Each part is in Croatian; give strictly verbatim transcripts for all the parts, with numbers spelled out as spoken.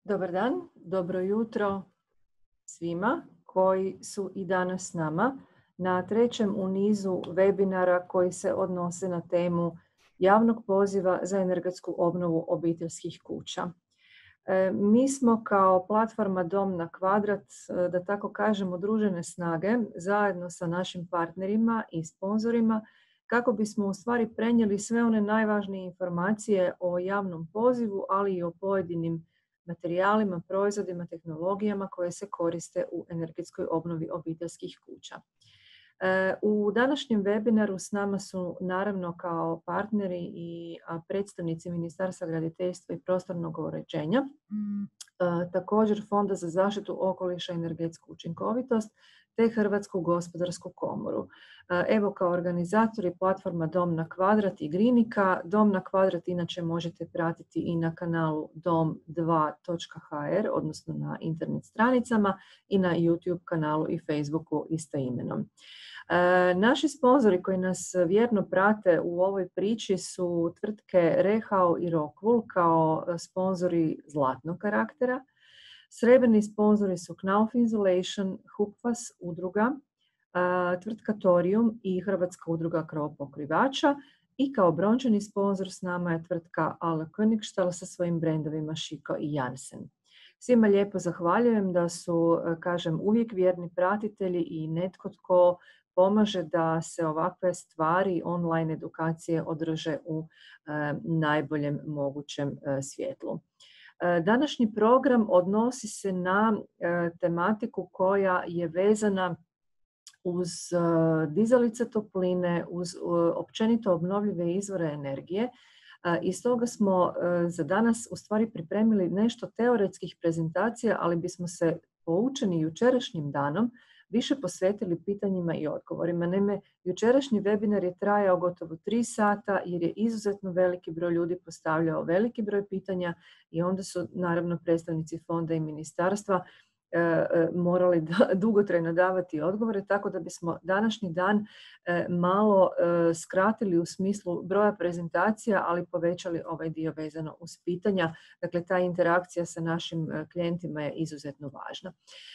Dobar dan, dobro jutro svima koji su i danas s nama na trećem u nizu webinara koji se odnose na temu javnog poziva za energetsku obnovu obiteljskih kuća. E, mi smo kao platforma Dom na kvadrat, da tako kažem, udružene snage zajedno sa našim partnerima i sponzorima kako bismo u stvari prenijeli sve one najvažnije informacije o javnom pozivu, ali i o pojedinim materijalima, proizvodima, tehnologijama koje se koriste u energetskoj obnovi obiteljskih kuća. U današnjem webinaru s nama su naravno kao partneri i predstavnici Ministarstva graditeljstva i prostornog uređenja, također Fonda za zaštitu okoliša i energetsku učinkovitost te Hrvatsku gospodarsku komoru. Evo, kao organizatori platforma Dom na kvadrat i Grinika. Dom na kvadrat inače možete pratiti i na kanalu dom dva točka ha er, odnosno na internet stranicama i na YouTube kanalu i Facebooku istoimenom. E, naši sponzori koji nas vjerno prate u ovoj priči su tvrtke Rehau i Rockwool kao sponzori zlatnog karaktera. Srebrni sponzori su Knauf Insulation, Hupfas udruga, tvrtka Torium i Hrvatska udruga krovopokrivača i kao brončani sponzor s nama je tvrtka Ala Königstall sa svojim brendovima Šiko i Jansen. Svima lijepo zahvaljujem da su, kažem, uvijek vjerni pratitelji i netko tko pomaže da se ovakve stvari, online edukacije održe u e, najboljem mogućem e, svjetlu. E, današnji program odnosi se na e, tematiku koja je vezana uz uh, dizalice topline, uz uh, općenito obnovljive izvore energije. Uh, I stoga smo uh, za danas u stvari pripremili nešto teoretskih prezentacija, ali bismo se poučeni jučerašnjim danom više posvetili pitanjima i odgovorima. Naime, jučerašnji webinar je trajao gotovo tri sata jer je izuzetno veliki broj ljudi postavljao veliki broj pitanja i onda su naravno predstavnici fonda i ministarstva morali da, dugotrajno davati odgovore, tako da bismo današnji dan e, malo e, skratili u smislu broja prezentacija, ali povećali ovaj dio vezano uz pitanja. Dakle, ta interakcija sa našim e, klijentima je izuzetno važna.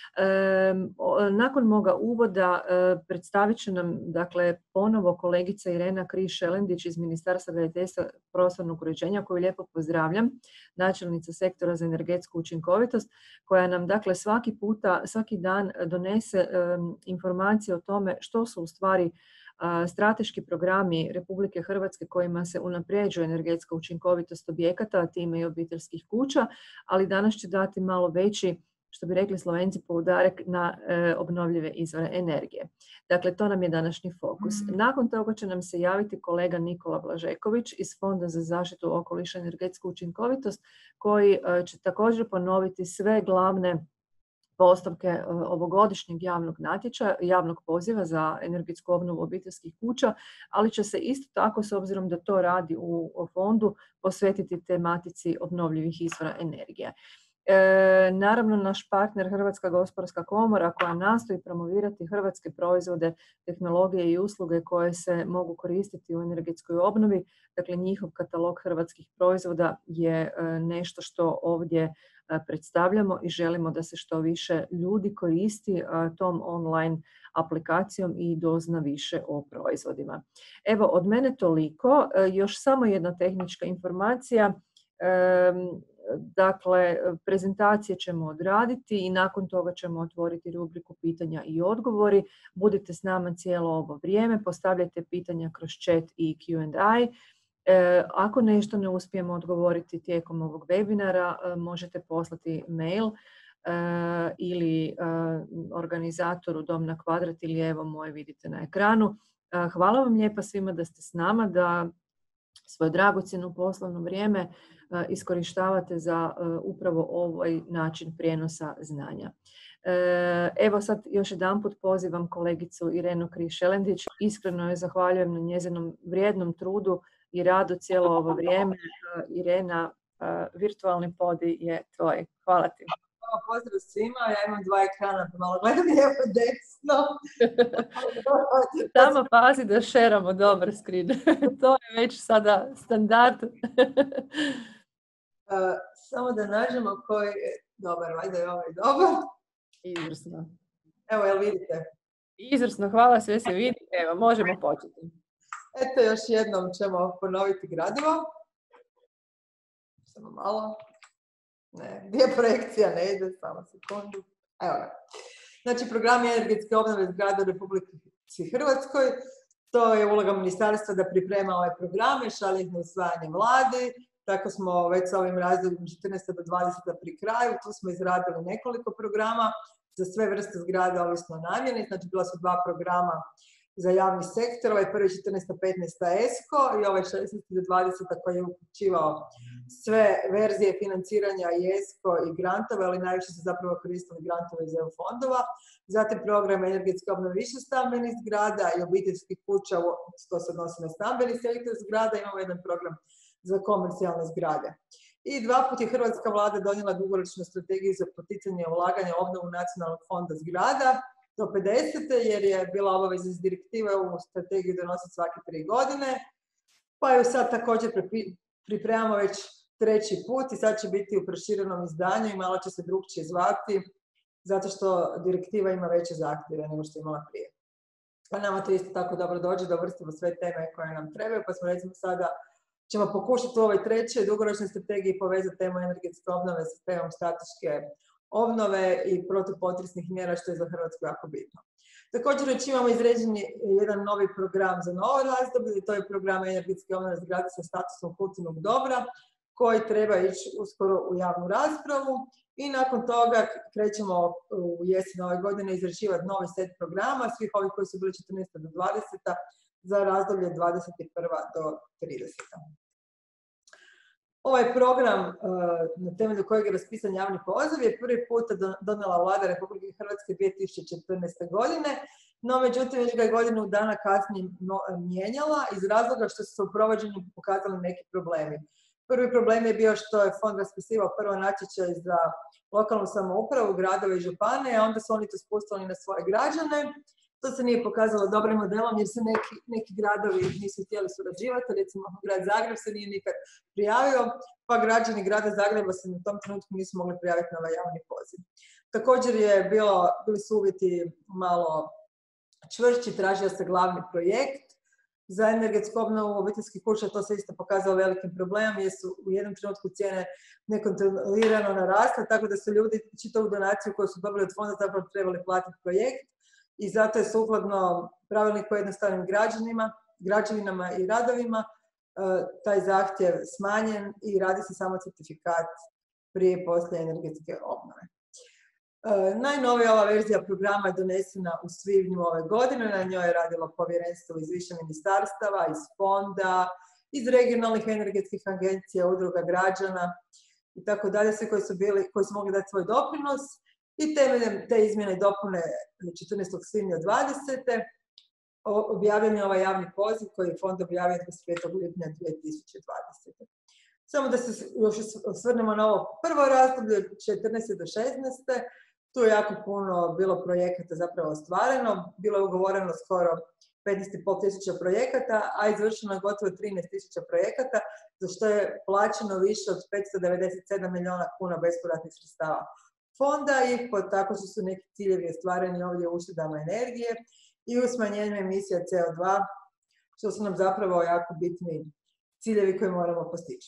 E, o, nakon moga uvoda e, predstavit će nam, dakle, ponovo kolegica Irena Križ-Šelendić iz Ministarstva graditeljstva prostornog uređenja, koju lijepo pozdravljam, načelnica sektora za energetsku učinkovitost, koja nam, dakle, svaki Svaki puta, svaki dan donese um, informacije o tome što su u stvari uh, strateški programi Republike Hrvatske kojima se unapređuje energetska učinkovitost objekata, a time i obiteljskih kuća, ali danas će dati malo veći, što bi rekli Slovenci, poudarek na e, obnovljive izvore energije. Dakle, to nam je današnji fokus. Mm. Nakon toga će nam se javiti kolega Nikola Blažeković iz Fonda za zaštitu okoliša i energetsku učinkovitost, koji e, će također ponoviti sve glavne postupke ovogodišnjeg javnog natječaja, javnog poziva za energetsku obnovu obiteljskih kuća, ali će se isto tako, s obzirom da to radi u fondu, posvetiti tematici obnovljivih izvora energije. E, naravno, naš partner Hrvatska gospodarska komora, koja nastoji promovirati hrvatske proizvode, tehnologije i usluge koje se mogu koristiti u energetskoj obnovi. Dakle, njihov katalog hrvatskih proizvoda je nešto što ovdje predstavljamo i želimo da se što više ljudi koristi tom online aplikacijom i dozna više o proizvodima. Evo, od mene toliko. Još samo jedna tehnička informacija. Dakle, prezentacije ćemo odraditi i nakon toga ćemo otvoriti rubriku pitanja i odgovori. Budite s nama cijelo ovo vrijeme, postavljajte pitanja kroz chat i Q and A. E, ako nešto ne uspijemo odgovoriti tijekom ovog webinara, e, možete poslati mail e, ili e, organizatoru Dom na kvadrat ili evo moje vidite na ekranu. E, hvala vam lijepa svima da ste s nama, da svoje dragocjeno poslovno vrijeme e, iskorištavate za e, upravo ovaj način prijenosa znanja. E, evo sad još jedanput pozivam kolegicu Irenu Križ-Šelendić. Iskreno joj zahvaljujem na njezinom vrijednom trudu i radu cijelo ovo vrijeme. Irena, virtualni podi je tvoj. Hvala ti. Pozdrav svima, ja imam dva ekrana, pa malo gledam lijevo desno. Samo pazi da šeramo dobar screen. To je već sada standard. Uh, samo da nađemo koji je dobar, valjda je ovaj dobar. Izvrsno. Evo, jel vidite? Izvrsno, hvala, sve se vidi. Evo, možemo početi. Eto, još jednom ćemo ponoviti gradivo. Samo malo. Ne, gdje projekcija ne ide, samo sekundu. Evo ga. Znači, program energetske obnove zgrada u Republici Hrvatskoj. To je uloga ministarstva da priprema ove programe, šalje ih na usvajanje vladi. Tako smo već sa ovim razdobljem četrnaeste do dvadesete pri kraju. Tu smo izradili nekoliko programa za sve vrste zgrada, ovisno o namjeni. Znači, bila su dva programa za javni sektor, ovaj prvi četrnaesta petnaesta ESCO i ovaj šesnaesta do dvadesete koji je uključivao sve verzije financiranja i ESCO i grantove, ali najviše se zapravo koristili grantove iz E U fondova. Zatim program energetske obnove višestambenih zgrada i obiteljskih kuća, to se odnosi na stambeni sektor zgrada, imamo jedan program za komercijalne zgrade. I dva put je hrvatska vlada donijela dugoročnu strategiju za poticanje ulaganja u obnovu nacionalnog fonda zgrada do pedesete, jer je bila obaveza iz direktive u strategiju donositi svake tri godine. Pa ju sad također pripremamo već treći put i sad će biti u proširenom izdanju i malo će se drugčije zvati, zato što direktiva ima veće zahtjeve nego što je imala prije. Pa nama to isto tako dobro dođe da uvrstimo sve teme koje nam trebaju, pa smo recimo sada ćemo pokušati u ovoj trećoj dugoročnoj strategiji povezati temu energetske obnove sa temom strateške obnove i protupotresnih mjera, što je za Hrvatsku jako bitno. Također već imamo izređen jedan novi program za novo razdoblje, to je program energetske obnove zgrade sa statusom kulturnog dobra, koji treba ići uskoro u javnu raspravu i nakon toga krećemo u jesen ove godine izrađivati novi set programa, svih ovih koji su bili četrnaesta do dvadesete za razdoblje dvadeset prva do trideseta Ovaj program, na temelju kojeg je raspisan javni poziv, je prvi puta donijela vlada Republike Hrvatske dvije tisuće četrnaeste godine, no međutim već ga je godinu dana kasnije mijenjala iz razloga što su se u provođenju pokazali neki problemi. Prvi problem je bio što je fond raspisivao prvo natječaj za lokalnu samoupravu, gradove i županije, a onda su oni to spustili na svoje građane. To se nije pokazalo dobrim modelom jer se neki, neki gradovi nisu htjeli surađivati, recimo grad Zagreb se nije nikad prijavio, pa građani grada Zagreba se na tom trenutku nisu mogli prijaviti na ovaj javni poziv. Također je bilo, bili su uvjeti malo čvršći, tražio se glavni projekt za energetsku obnovu obiteljskih kuća, to se isto pokazalo velikim problemom jer su u jednom trenutku cijene nekontrolirano narasle, tako da su ljudi čitavu donaciju koju su dobili od fonda zapravo trebali platiti projekt. I zato je sukladno pravilniku o jednostavnim građanima, građevinama i radovima taj zahtjev smanjen i radi se samo certifikat prije i poslije energetske obnove. Najnovija ova verzija programa je donesena u svibnju ove godine, na njoj je radilo povjerenstvo iz više ministarstava, iz fonda, iz regionalnih energetskih agencija, udruga građana i tako dalje, svi koji su bili, koji su mogli dati svoj doprinos. I temeljem te izmjene i dopune četrnaestog svibnja dvadesete objavljen je ovaj javni poziv koji je fond objavio dvadeset petog lipnja dvije tisuće dvadesete Samo da se još osvrnemo na ovo prvo razdoblje, četrnaeste do šesnaeste Tu je jako puno bilo projekata zapravo ostvareno, bilo je ugovoreno skoro petnaest i pol tisuća projekata, a izvršeno je gotovo trinaest tisuća projekata, za što je plaćeno više od petsto devedeset sedam milijuna kuna bespovratnih sredstava fonda i tako što su neki ciljevi ostvareni ovdje u uštedama energije i u smanjenju emisija C O dva, što su nam zapravo jako bitni ciljevi koje moramo postići.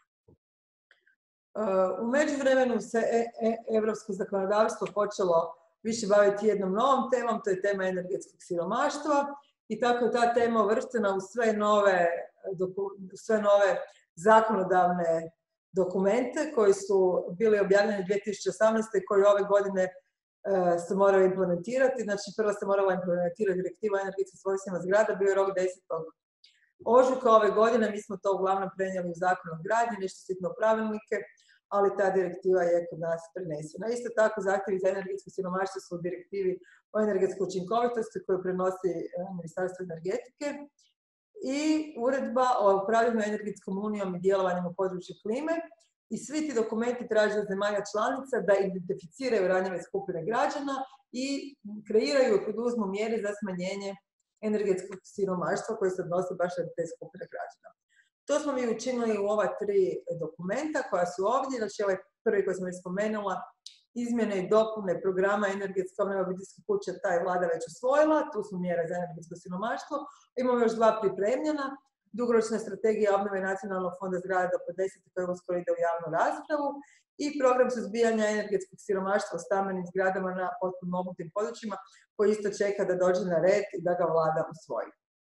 U međuvremenu se evropsko zakonodavstvo počelo više baviti jednom novom temom, to je tema energetskog siromaštva i tako je ta tema uvrštena u sve nove, sve nove zakonodavne dokumente koji su bili objavljeni dvije tisuće osamnaeste i koji ove godine se moraju implementirati. Znači, prvo se morala implementirati direktiva o energetskim svojstvima zgrada, bio je rok desetog ožujka ove godine, mi smo to uglavnom prenijeli u zakon o gradnji, nešto sitno pravilnike, ali ta direktiva je kod nas prenesena. Isto tako, zahtjevi za energetsko siromaštvo su u direktivi o energetskoj učinkovitosti koju prenosi Ministarstvo energetike i uredba o upravljanju energetskom unijom i djelovanjem u području klime. I svi ti dokumenti traže od zemalja članica da identificiraju ranjive skupine građana i kreiraju i poduzmu mjere za smanjenje energetskog siromaštva koji se odnosi baš na te skupine građana. To smo mi učinili u ova tri dokumenta koja su ovdje. Znači, ovaj prvi koji sam već spomenula, izmjene i dopune programa energetske obnove obiteljskih kuća, ta je vlada već usvojila. Tu su mjere za energetsko siromaštvo. Imamo još dva pripremljena. Dugoročna strategija obnove Nacionalnog fonda zgrada do pedeset koja uskoro ide u javnu raspravu i program suzbijanja energetskog siromaštva u stambenim zgradama na potpomognutim područjima koji isto čeka da dođe na red i da ga vlada usvoji.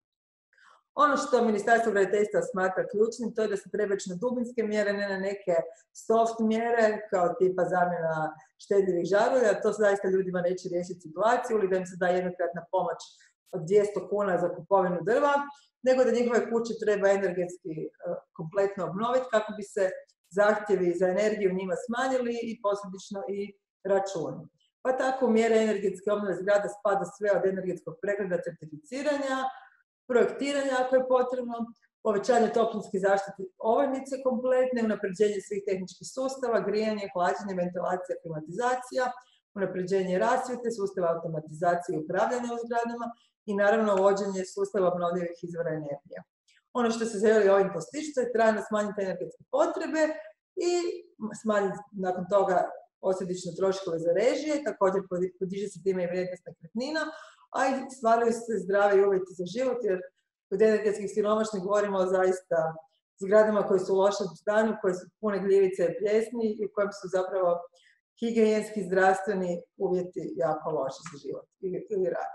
Ono što Ministarstvo graditeljstva smatra ključnim, to je da se treba ići na dubinske mjere, ne na neke soft mjere, kao tipa zamjena štedljivih žarulja. To zaista ljudima neće riješiti situaciju ili da im se da jednokratna pomoć od dvjesto kuna za kupovinu drva, nego da njihove kuće treba energetski uh, kompletno obnoviti kako bi se zahtjevi za energiju njima smanjili i posljedično i računi. Pa tako u mjere energetske obnove zgrada spada sve od energetskog pregleda, certificiranja, projektiranja ako je potrebno, povećanje toplinske zaštite ovojnice kompletne, unapređenje svih tehničkih sustava, grijanje, hlađenje, ventilacija, klimatizacija, unapređenje rasvjete, sustava automatizacije i upravljanja u zgradama i naravno uvođenje sustava obnovljivih izvora energije. Ono što se želi ovim postići je trajno smanjiti energetske potrebe i smanjiti nakon toga posljedično troškove za režije, također podiže se time i vrijednost nekretnina, a i stvaraju se zdravi uvjeti za život, jer kod energetskih siromašnih govorimo o zaista zgradama koje su u lošem stanju, koje su pune gljivice i pljesni i u kojem su zapravo higijenski, zdravstveni uvjeti jako loši za život ili, ili rad.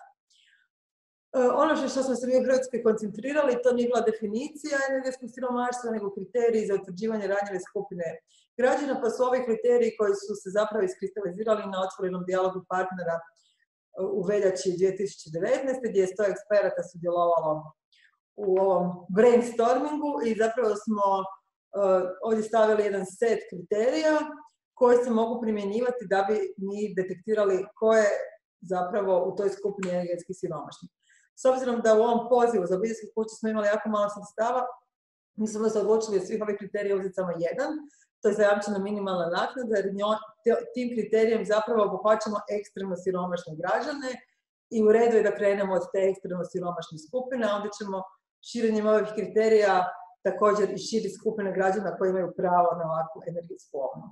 Ono što smo se mi u Hrvatskoj koncentrirali, to nije bila definicija energetskog siromaštva, nego kriteriji za utvrđivanje ranjive skupine građana, pa su ovi kriteriji koji su se zapravo iskristalizirali na otvorenom dijalogu partnera u veljači dvije tisuće devetnaeste. gdje je sto eksperata sudjelovalo u ovom brainstormingu i zapravo smo uh, ovdje stavili jedan set kriterija koji se mogu primjenjivati da bi mi detektirali ko je zapravo u toj skupini energetskih siromašnih. S obzirom da u ovom pozivu za obiteljske kuće smo imali jako malo sredstava, mi smo se odlučili od svih ovih kriterija uzeti samo jedan, to je zajamčena minimalna naknada, jer tim kriterijem zapravo obuhvaćamo ekstremno siromašne građane i u redu je da krenemo od te ekstremno siromašne skupine, a onda ćemo širenjem ovih kriterija također i širi skupine građana koji imaju pravo na ovakvu energetsku obnovu.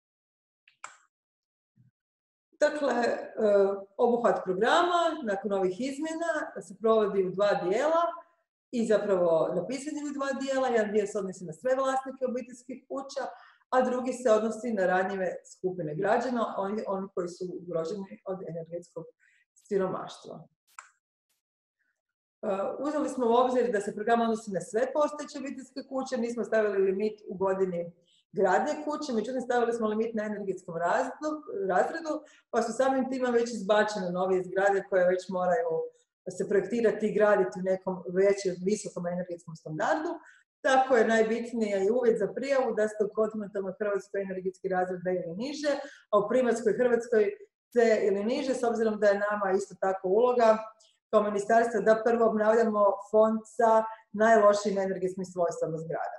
Dakle, obuhvat programa nakon ovih izmjena se provodi u dva dijela i zapravo napisan je u dva dijela. Jedan dio se odnosi na sve vlasnike obiteljskih kuća, a drugi se odnosi na ranjive skupine građana, oni, oni koji su ugroženi od energetskog siromaštva. Uzeli smo u obzir da se program odnosi na sve postojeće obiteljske kuće, nismo stavili limit u godini gradnje kuće, međutim stavili smo limit na energetskom razredu, pa su samim tima već izbačene novije zgrade koje već moraju se projektirati i graditi u nekom većem, visokom energetskom standardu. Tako je najbitnije i uvjet za prijavu da ste u kontinentalnoj Hrvatskoj energetski razred B ili niže, a u primarskoj Hrvatskoj C ili niže, s obzirom da je nama isto tako uloga kao ministarstvo da prvo obnavljamo fond sa najlošijim energetskim svojstvama zgrada.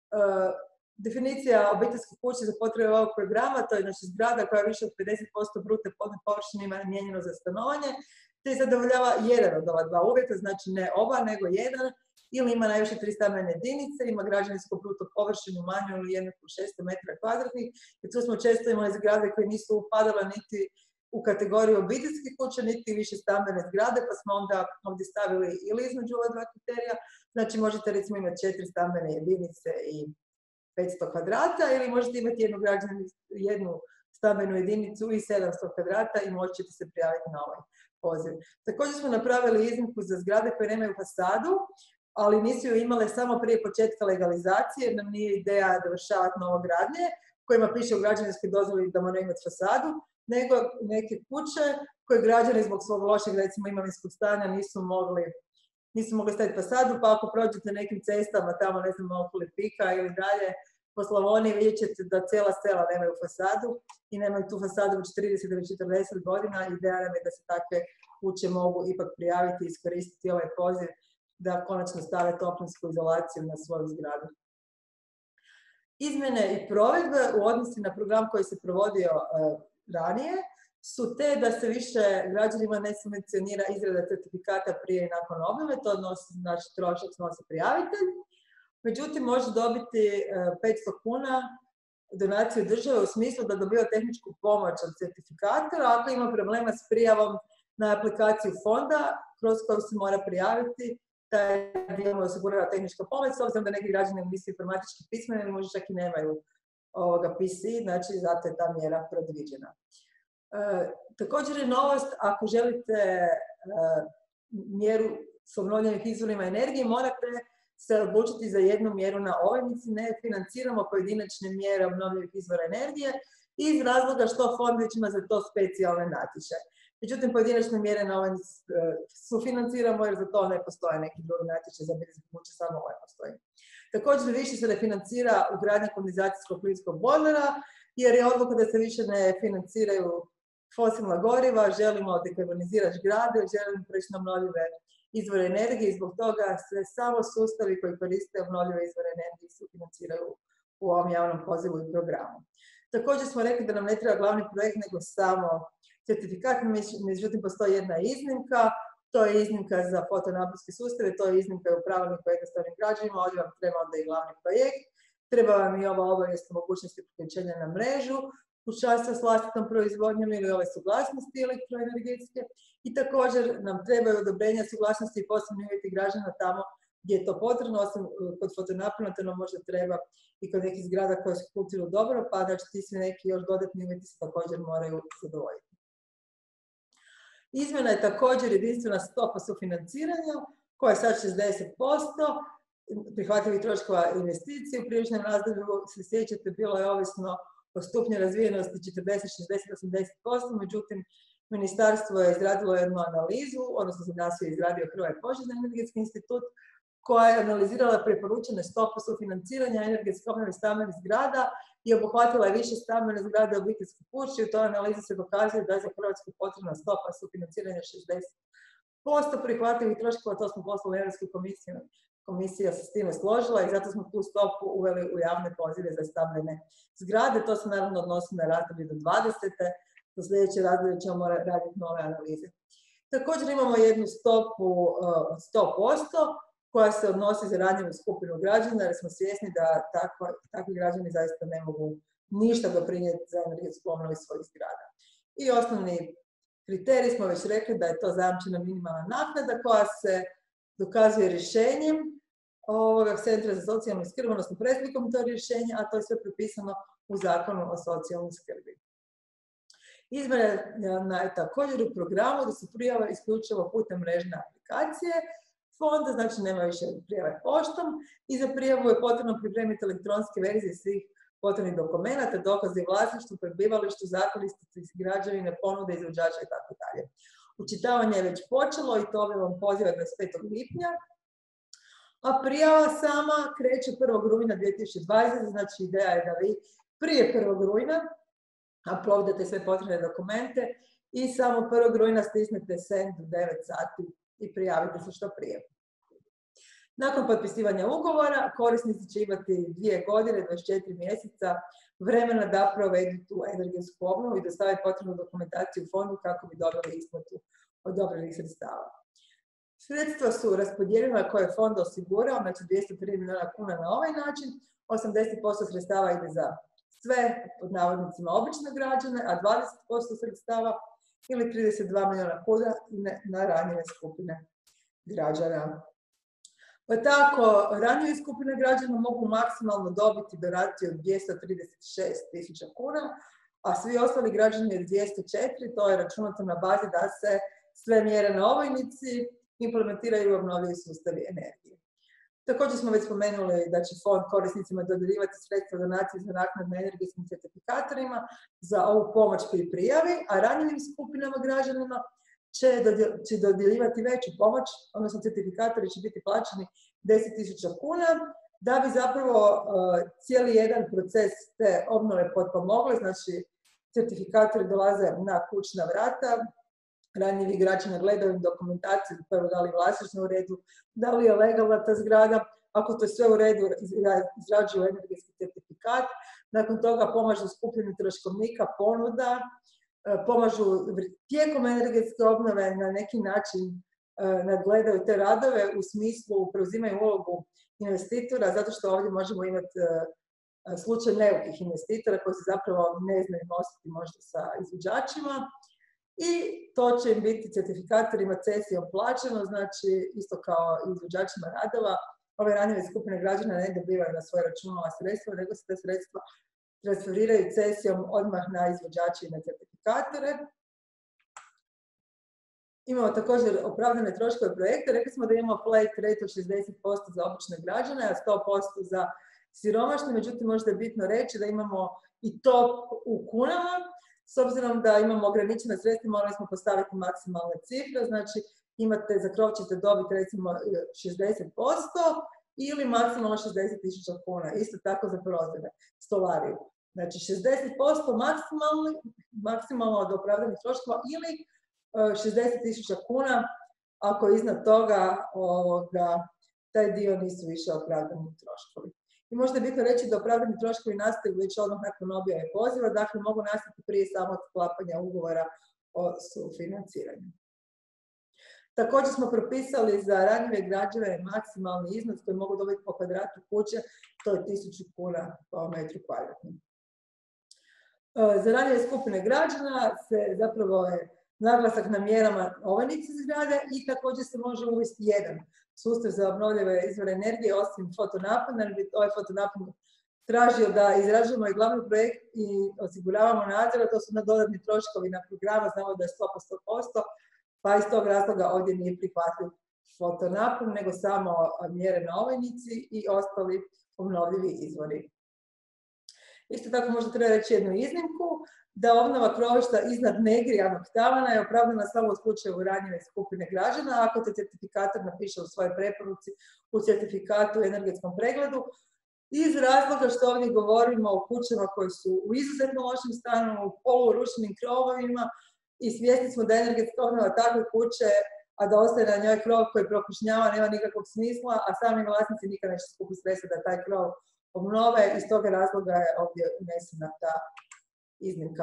Definicija obiteljske kuće za potrebe ovog programa, to je znači zgrada koja više od pedeset posto bruto podne površine ima namijenjeno za stanovanje, te zadovoljava jedan od ova dva uvjeta, znači ne oba, nego jedan, ili ima najviše tri stambene jedinice, ima građevinsku bruto površinu manju ili jednaku šesto metara kvadratnih, i tu smo često imali zgrade koje nisu upadale niti u kategoriju obiteljskih kuća, niti više stambene zgrade, pa smo onda ovdje stavili ili između ova dva kriterija, znači možete recimo imati četiri stambene jedinice i petsto kvadrata, ili možete imati jednu, jednu stambenu jedinicu i sedamsto kvadrata i moći ćete se prijaviti na ovaj poziv. Također smo napravili iznimku za zgrade koje nemaju fasadu, ali nisu ju imale samo prije početka legalizacije, jer nam nije ideja dovršavati novogradnje, kojima piše u građevinskoj dozvoli da moraju imati fasadu, nego neke kuće koje građani zbog svog lošeg, recimo, imovinskog stanja nisu mogli nisu mogli staviti fasadu, pa ako prođete nekim cestama tamo, ne znam, oko Lipika ili dalje po Slavoniji, vidjet ćete da cijela sela nemaju fasadu i nemaju tu fasadu već trideset ili četrdeset godina. Ideja nam je da se takve kuće mogu ipak prijaviti i iskoristiti ovaj poziv da konačno stave toplinsku izolaciju na svoju zgradu. Izmjene i provedbe u odnosu na program koji se provodio uh, ranije su te da se više građanima ne subvencionira izrada certifikata prije i nakon obnove, to odnosi, znači trošak snosi prijavitelj. Međutim, može dobiti petsto kuna donaciju države u smislu da dobiva tehničku pomoć od certifikatora ako ima problema s prijavom na aplikaciju fonda kroz koju se mora prijaviti. Taj dio mu osigurava tehnička pomoć, s obzirom da neki građani nisu informatički pismeni ili možda čak i nemaju ovoga P C, znači zato je ta mjera predviđena. E, također je novost, ako želite e, mjeru s obnovljenih izvorima energije, morate se odlučiti za jednu mjeru na ovojnici. Ne financiramo pojedinačne mjere obnovljivih izvora energije iz razloga što fond već ima za to specijalne natječaje. Međutim, pojedinačne mjere na ovojnici sufinanciramo jer za to ne postoje neki drugi natječaj za biznis kuće, samo ovaj postoji. Također više se ne financira ugradnja kondenzacijskog plinskog bojlera jer je odluka da se više ne financiraju fosilna goriva, želimo dekarbonizirati zgrade, želimo preći na obnovljive izvore energije i zbog toga se samo sustavi koji koriste obnovljive izvore energije sufinanciraju u ovom javnom pozivu i programu. Također smo rekli da nam ne treba glavni projekt nego samo certifikat, međutim postoji jedna iznimka, to je iznimka za fotonaponske sustave, to je iznimka u pravilniku o jednostavnim građanima, ovdje vam treba onda i glavni projekt, treba vam i ova obavijest o mogućnosti priključenja na mrežu, kućanstva s vlastitom proizvodnjom ili ove suglasnosti elektroenergetske i također nam trebaju odobrenja suglasnosti i posebni uvjeti građana tamo gdje je to potrebno, osim kod fotonapona, to nam možda treba i kod nekih zgrada koje su kulturno dobro, pa znači ti svi neki još dodatni uvjeti se također moraju zadovoljiti. Izmjena je također jedinstvena stopa sufinanciranja koja je sad šezdeset posto prihvatljivih troškova investicije. U prijašnjem razdoblju, se sjećate, bilo je ovisno o stupnju razvijenosti četrdeset, šezdeset, osamdeset posto, međutim, ministarstvo je izradilo jednu analizu, odnosno za nas je izradio Hrvatski požarni energetski institut, koja je analizirala preporučene stope sufinanciranja energetske obnove stambenih zgrada i obuhvatila je više stambene zgrade obiteljske kuće. U toj analizi se dokazuje da je za Hrvatsku potrebna stopa sufinanciranja šezdeset posto prihvatljivih troškova, to smo poslali Europsku komisiju. Komisija se s time složila i zato smo tu stopu uveli u javne pozive za stambene zgrade. To se naravno odnosi na razdoblje do dvadesete. Do sljedeće razdoblje ćemo raditi nove analize. Također imamo jednu stopu od sto posto koja se odnosi za ranjivu skupinu građana, jer smo svjesni da takva, takvi građani zaista ne mogu ništa doprinijeti za energetsku obnovu svojih zgrada. I osnovni kriterij smo već rekli da je to zajamčena minimalna naknada koja se dokazuje rješenjem ovoga Centra za socijalnu skrb, odnosno preslikom to rješenje, a to je sve propisano u Zakonu o socijalnoj skrbi. Izmjena je također u programu da se prijava isključivo putem mrežne aplikacije fonda, znači nema više prijave poštom i za prijavu je potrebno pripremiti elektronske verzije svih potrebnih dokumenata, dokaze vlasništvu, prebivalištu, zakonitosti građevine, ponude izvođača itd. Učitavanje je već počelo i to vam poziva dvadeset petog lipnja, a prijava sama kreće prvog rujna dvije tisuće dvadesete. Znači ideja je da vi prije prvog rujna uploadate sve potrebne dokumente i samo prvog rujna stisnete send u devet sati i prijavite se što prije. Nakon potpisivanja ugovora, korisnici će imati dvije godine, dvadeset četiri mjeseca vremena da provedu tu energetsku obnovu i dostave potrebnu dokumentaciju u fondu kako bi dobili isplatu odobrenih sredstava. Sredstva su raspodijeljena koje je fond osigurao, znači dvjesto tri milijuna kuna na ovaj način, osamdeset posto sredstava ide za sve, pod navodnicima, obične građane, a dvadeset posto sredstava ili trideset dva milijuna kuna na ranjive skupine građana. Pa tako, ranjive skupine građana mogu maksimalno dobiti donaciju od dvjesto trideset šest tisuća kuna, a svi ostali građani od dvjesto četiri, to je računato na bazi da se sve mjere na ovojnici implementiraju obnovljivi sustavi energije. Također smo već spomenuli da će fond korisnicima dodjeljivati sredstva donacije za naknadu energetskim certifikatorima za ovu pomoć pri prijavi, a ranjivim skupinama građanima će, dodjel, će dodjeljivati veću pomoć, odnosno certifikatori će biti plaćeni deset tisuća kuna, da bi zapravo uh, cijeli jedan proces te obnove potpomogle, znači certifikatori dolaze na kućna vrata, ranjivi građani gledaju dokumentaciju, prvo da li je vlasništvo u redu, da li je legalna ta zgrada, ako to je sve u redu, izrađuju energetski certifikat, nakon toga pomažu skupini troškovnika, ponuda, pomažu tijekom energetske obnove na neki način nadgledaju te radove u smislu preuzimaju ulogu investitora, zato što ovdje možemo imati slučaj neukih investitora koji se zapravo ne znaju nositi možda sa izvođačima. I to će im biti certifikatorima cesijom plaćeno, znači isto kao izvođačima radova. Ove ranjive skupine građana ne dobivaju na svoje računova sredstva, nego se te sredstva transferiraju cesijom odmah na izvođače i na certifikatore. Imamo također opravdane troškove projekta. Rekli smo da imamo flat rate od šezdeset posto za obične građane, a sto posto za siromašne. Međutim, možda je bitno reći da imamo i top u kunama. S obzirom da imamo ograničena sredstva, morali smo postaviti maksimalne cifre. Znači, imate za krov ćete dobiti recimo šezdeset posto ili maksimalno šezdeset tisuća kuna. Isto tako za prozore, stolariju. Znači, šezdeset posto maksimalno, maksimalno od opravdanih troškova ili šezdeset tisuća kuna, ako iznad toga ovoga, taj dio nisu više opravdani troškovi. I možda je bitno reći da opravdani troškovi nastaju već odmah nakon objave poziva, dakle mogu nastati prije samog sklapanja ugovora o sufinanciranju. Također smo propisali za ranjive građane maksimalni iznos koji mogu dobiti po kvadratu kuće, to je tisuću kuna po metru kvadratnom. Za ranjive skupine građana se zapravo je naglasak na mjerama ovojnice zgrade i također se može uvesti jedan sustav za obnovljive izvore energije osim fotonapona. Ovaj fotonapon tražio da izražujemo i glavni projekt i osiguravamo nadzor, to su dodatni troškovi na programa, znamo da je sto po sto posto, pa iz tog razloga ovdje nije prihvatljiv fotonapon, nego samo mjere na ovojnici i ostali obnovljivi izvori. Isto tako možda treba reći jednu iznimku, da obnova krovišta iznad negrijanog tavana je opravdana samo u slučaju ranjive skupine građana, ako te certifikator napiše u svojoj preporuci u certifikatu u energetskom pregledu, iz razloga što ovdje govorimo o kućama koji su u izuzetno lošem stanju, u polurušenim krovovima i svjesni smo da je energetska obnova takve kuće, a da ostaje na njoj krov koji prokušnjava, nema nikakvog smisla, a sami vlasnici nikad neće skupiti sredstva da taj krov obnove, iz toga razloga je ovdje unesena ta iznimka.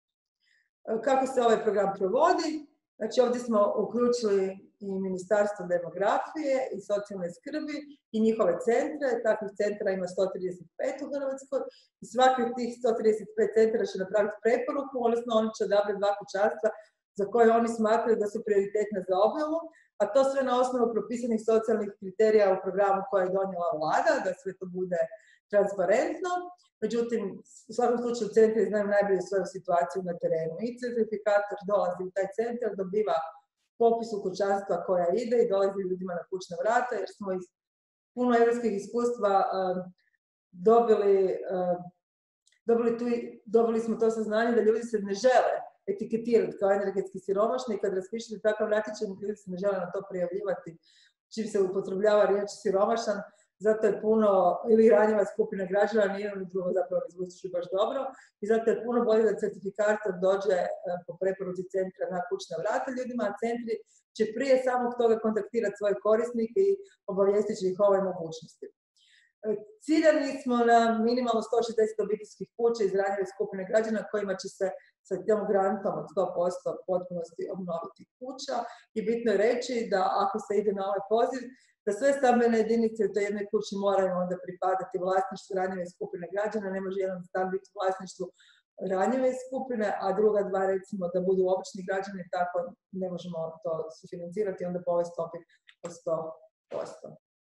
Kako se ovaj program provodi? Znači ovdje smo uključili i Ministarstvo demografije i socijalne skrbi i njihove centre. Takvih centra ima sto trideset pet u Hrvatskoj i svaki od tih sto trideset pet centara će napraviti preporuku, odnosno oni će odabrati dva kućanstva za koje oni smatraju da su prioritetne za obnovu, a to sve na osnovu propisanih socijalnih kriterija u programu koje je donijela vlada, da sve to bude transparentno. Međutim, u svakom slučaju centri znaju najbolje svoju situaciju na terenu. I certifikator dolazi u taj centar, dobiva popis u kućanstva koja ide i dolazi ljudima na kućna vrata, jer smo iz puno evropskih iskustva uh, dobili, uh, dobili, tu, dobili smo to saznanje da ljudi se ne žele etiketirati kao energetski siromašni i kad raspišete takav natječaj, ljudi se ne žele na to prijavljivati čim se upotrebljava riječ siromašan. Zato je puno, ili ranjiva skupina građana, ni jedno ni drugo zapravo ne zvuči baš dobro, i zato je puno bolje da certifikator dođe po preporuci centra na kućna vrata ljudima, a centri će prije samog toga kontaktirati svoje korisnike i obavijestit će ih o ovoj mogućnosti. Ciljani smo na minimalno sto šezdeset obiteljskih kuća iz ranjive skupine građana kojima će se sa tom grantom od sto posto potpunosti obnoviti kuća. I bitno je reći da ako se ide na ovaj poziv, da sve stambene jedinice u toj jednoj kući moraju onda pripadati vlasništvu ranjive skupine građana, ne može jedan stan biti u vlasništvu ranjive skupine, a druga dva recimo da budu obični građani, tako ne možemo to sufinancirati onda po ovoj stopi od sto posto.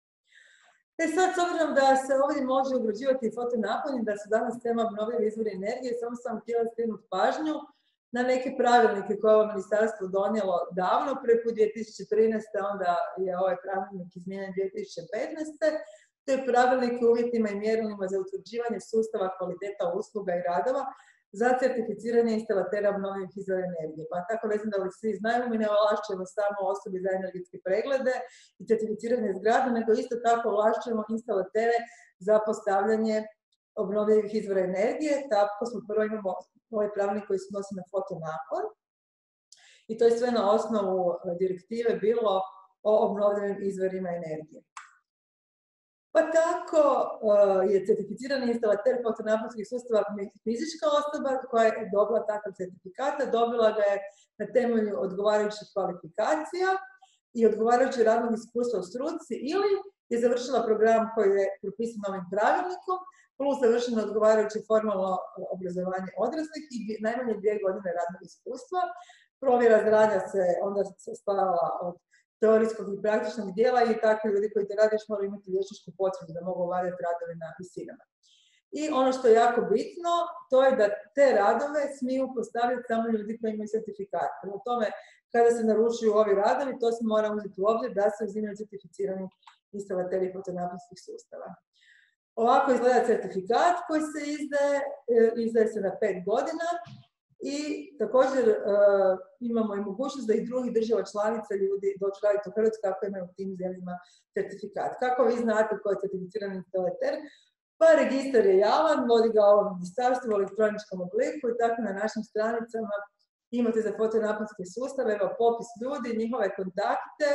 E sad, s obzirom da se ovdje može ugrađivati fotonapon i da su danas tema obnovljivi izvori energije, samo sam htjela skrenuti pažnju na neke pravilnike koje je ovo ministarstvo donijelo davno, prvi put dvije tisuće trinaeste. onda je ovaj pravilnik izmijenjen dvije tisuće petnaeste. To je pravilnik o uvjetima i mjerilima za utvrđivanje sustava kvaliteta usluga i radova za certificiranje instalatera obnovljivih izvora energije. Pa tako ne znam da li svi znaju, mi ne ovlašćujemo samo osobi za energetske preglede i certificiranje zgrada, nego isto tako ovlašćujemo instalatere za postavljanje obnovljivih izvora energije. Tako smo prvo imamo ovaj pravilnik koji se odnosi na fotonapon i to je sve na osnovu direktive bilo o obnovljivim izvorima energije. Pa tako je certificirani instalater fotonaponskih sustava fizička osoba koja je dobila takav certifikat, dobila ga je na temelju odgovarajućih kvalifikacija i odgovarajuće radnog iskustva u struci ili je završila program koji je propisan ovim pravilnikom, plus završeno odgovarajuće formalno obrazovanje odraslih i najmanje dvije godine radnog iskustva. Provjera znanja se onda sastavila od teorijskog i praktičnog dijela i takvi ljudi koji to radiš moraju imati liječničku potvrdu da mogu obavljati radove na visinama. I ono što je jako bitno, to je da te radove smiju postaviti samo ljudi koji imaju certifikat. Prema tome, kada se naručuju ovi radovi, to se mora uzeti u obzir da se uzimaju certificirani instalateri fotonaponskih sustava. Ovako izgleda certifikat koji se izdaje, izdaje se na pet godina i također e, imamo i mogućnost da i drugih država članica ljudi dođu raditi u Hrvatsku kako imaju u tim zemljama certifikat. Kako vi znate ko je certificirani instalater? Pa registar je javan, vodi ga ovo ministarstvo u elektroničkom obliku i tako na našim stranicama imate za fotonaponske sustave, evo popis ljudi, njihove kontakte,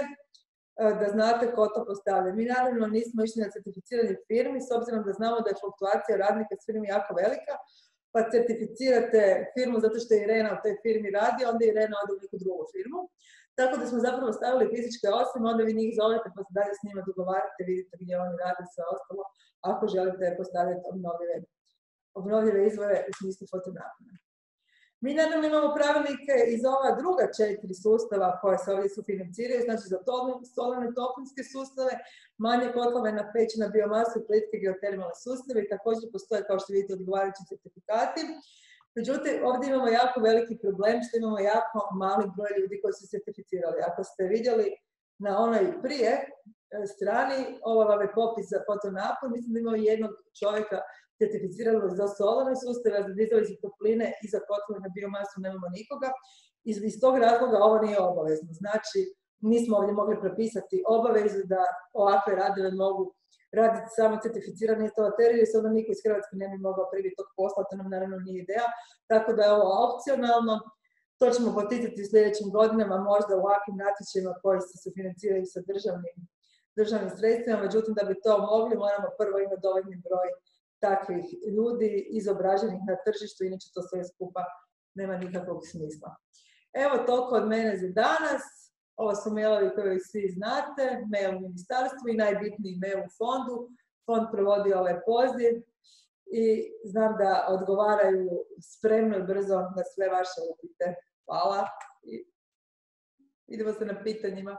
da znate ko to postavlja. Mi naravno nismo išli na certificiranje firmi, s obzirom da znamo da je fluktuacija radnika s firmi jako velika, pa certificirate firmu zato što je Irena u toj firmi radi, onda je Irena ode u neku drugu firmu. Tako da smo zapravo stavili fizičke osobe, onda vi njih zovete pa se dalje s njima dogovarate, vidite gdje oni rade i sve ostalo, ako želite postaviti obnovljive, obnovljive izvore u smislu fotonapona. Mi naravno imamo pravilnike iz ova druga četiri sustava koje se ovdje sufinanciraju, znači za solarne toplinske sustave, manje kotlove na peć na biomasu i plitke geotermalne sustave i također postoje, kao što vidite, odgovarajući certifikati. Međutim, ovdje imamo jako veliki problem što imamo jako mali broj ljudi koji su certificirali. Ako ste vidjeli na onoj prije strani, ovo vam je popis za fotonapon, mislim da imamo jednog čovjeka certificirano za solarne sustave, za dizalice topline i za kotlove na biomasu nemamo nikoga. Iz, iz tog razloga ovo nije obavezno. Znači, nismo ovdje mogli propisati obavezu da ovakve radove mogu raditi samo certificirani instalateri, jer se onda niko iz Hrvatske ne bi mogao priviti tog posla, to nam naravno nije ideja. Tako da je ovo opcionalno. To ćemo poticati u sljedećim godinama, možda u ovakvim natječajima koji se sufinanciraju sa državnim, državnim sredstvima. Međutim, da bi to mogli, moramo prvo imati dovoljni broj takvih ljudi izobraženih na tržištu, inače to sve skupa nema nikakvog smisla. Evo toliko od mene za danas. Ovo su mailovi koje svi znate, mail u ministarstvu i najbitniji mail u fondu. Fond provodi ovaj poziv i znam da odgovaraju spremno i brzo na sve vaše upite. Hvala i idemo se na pitanjima.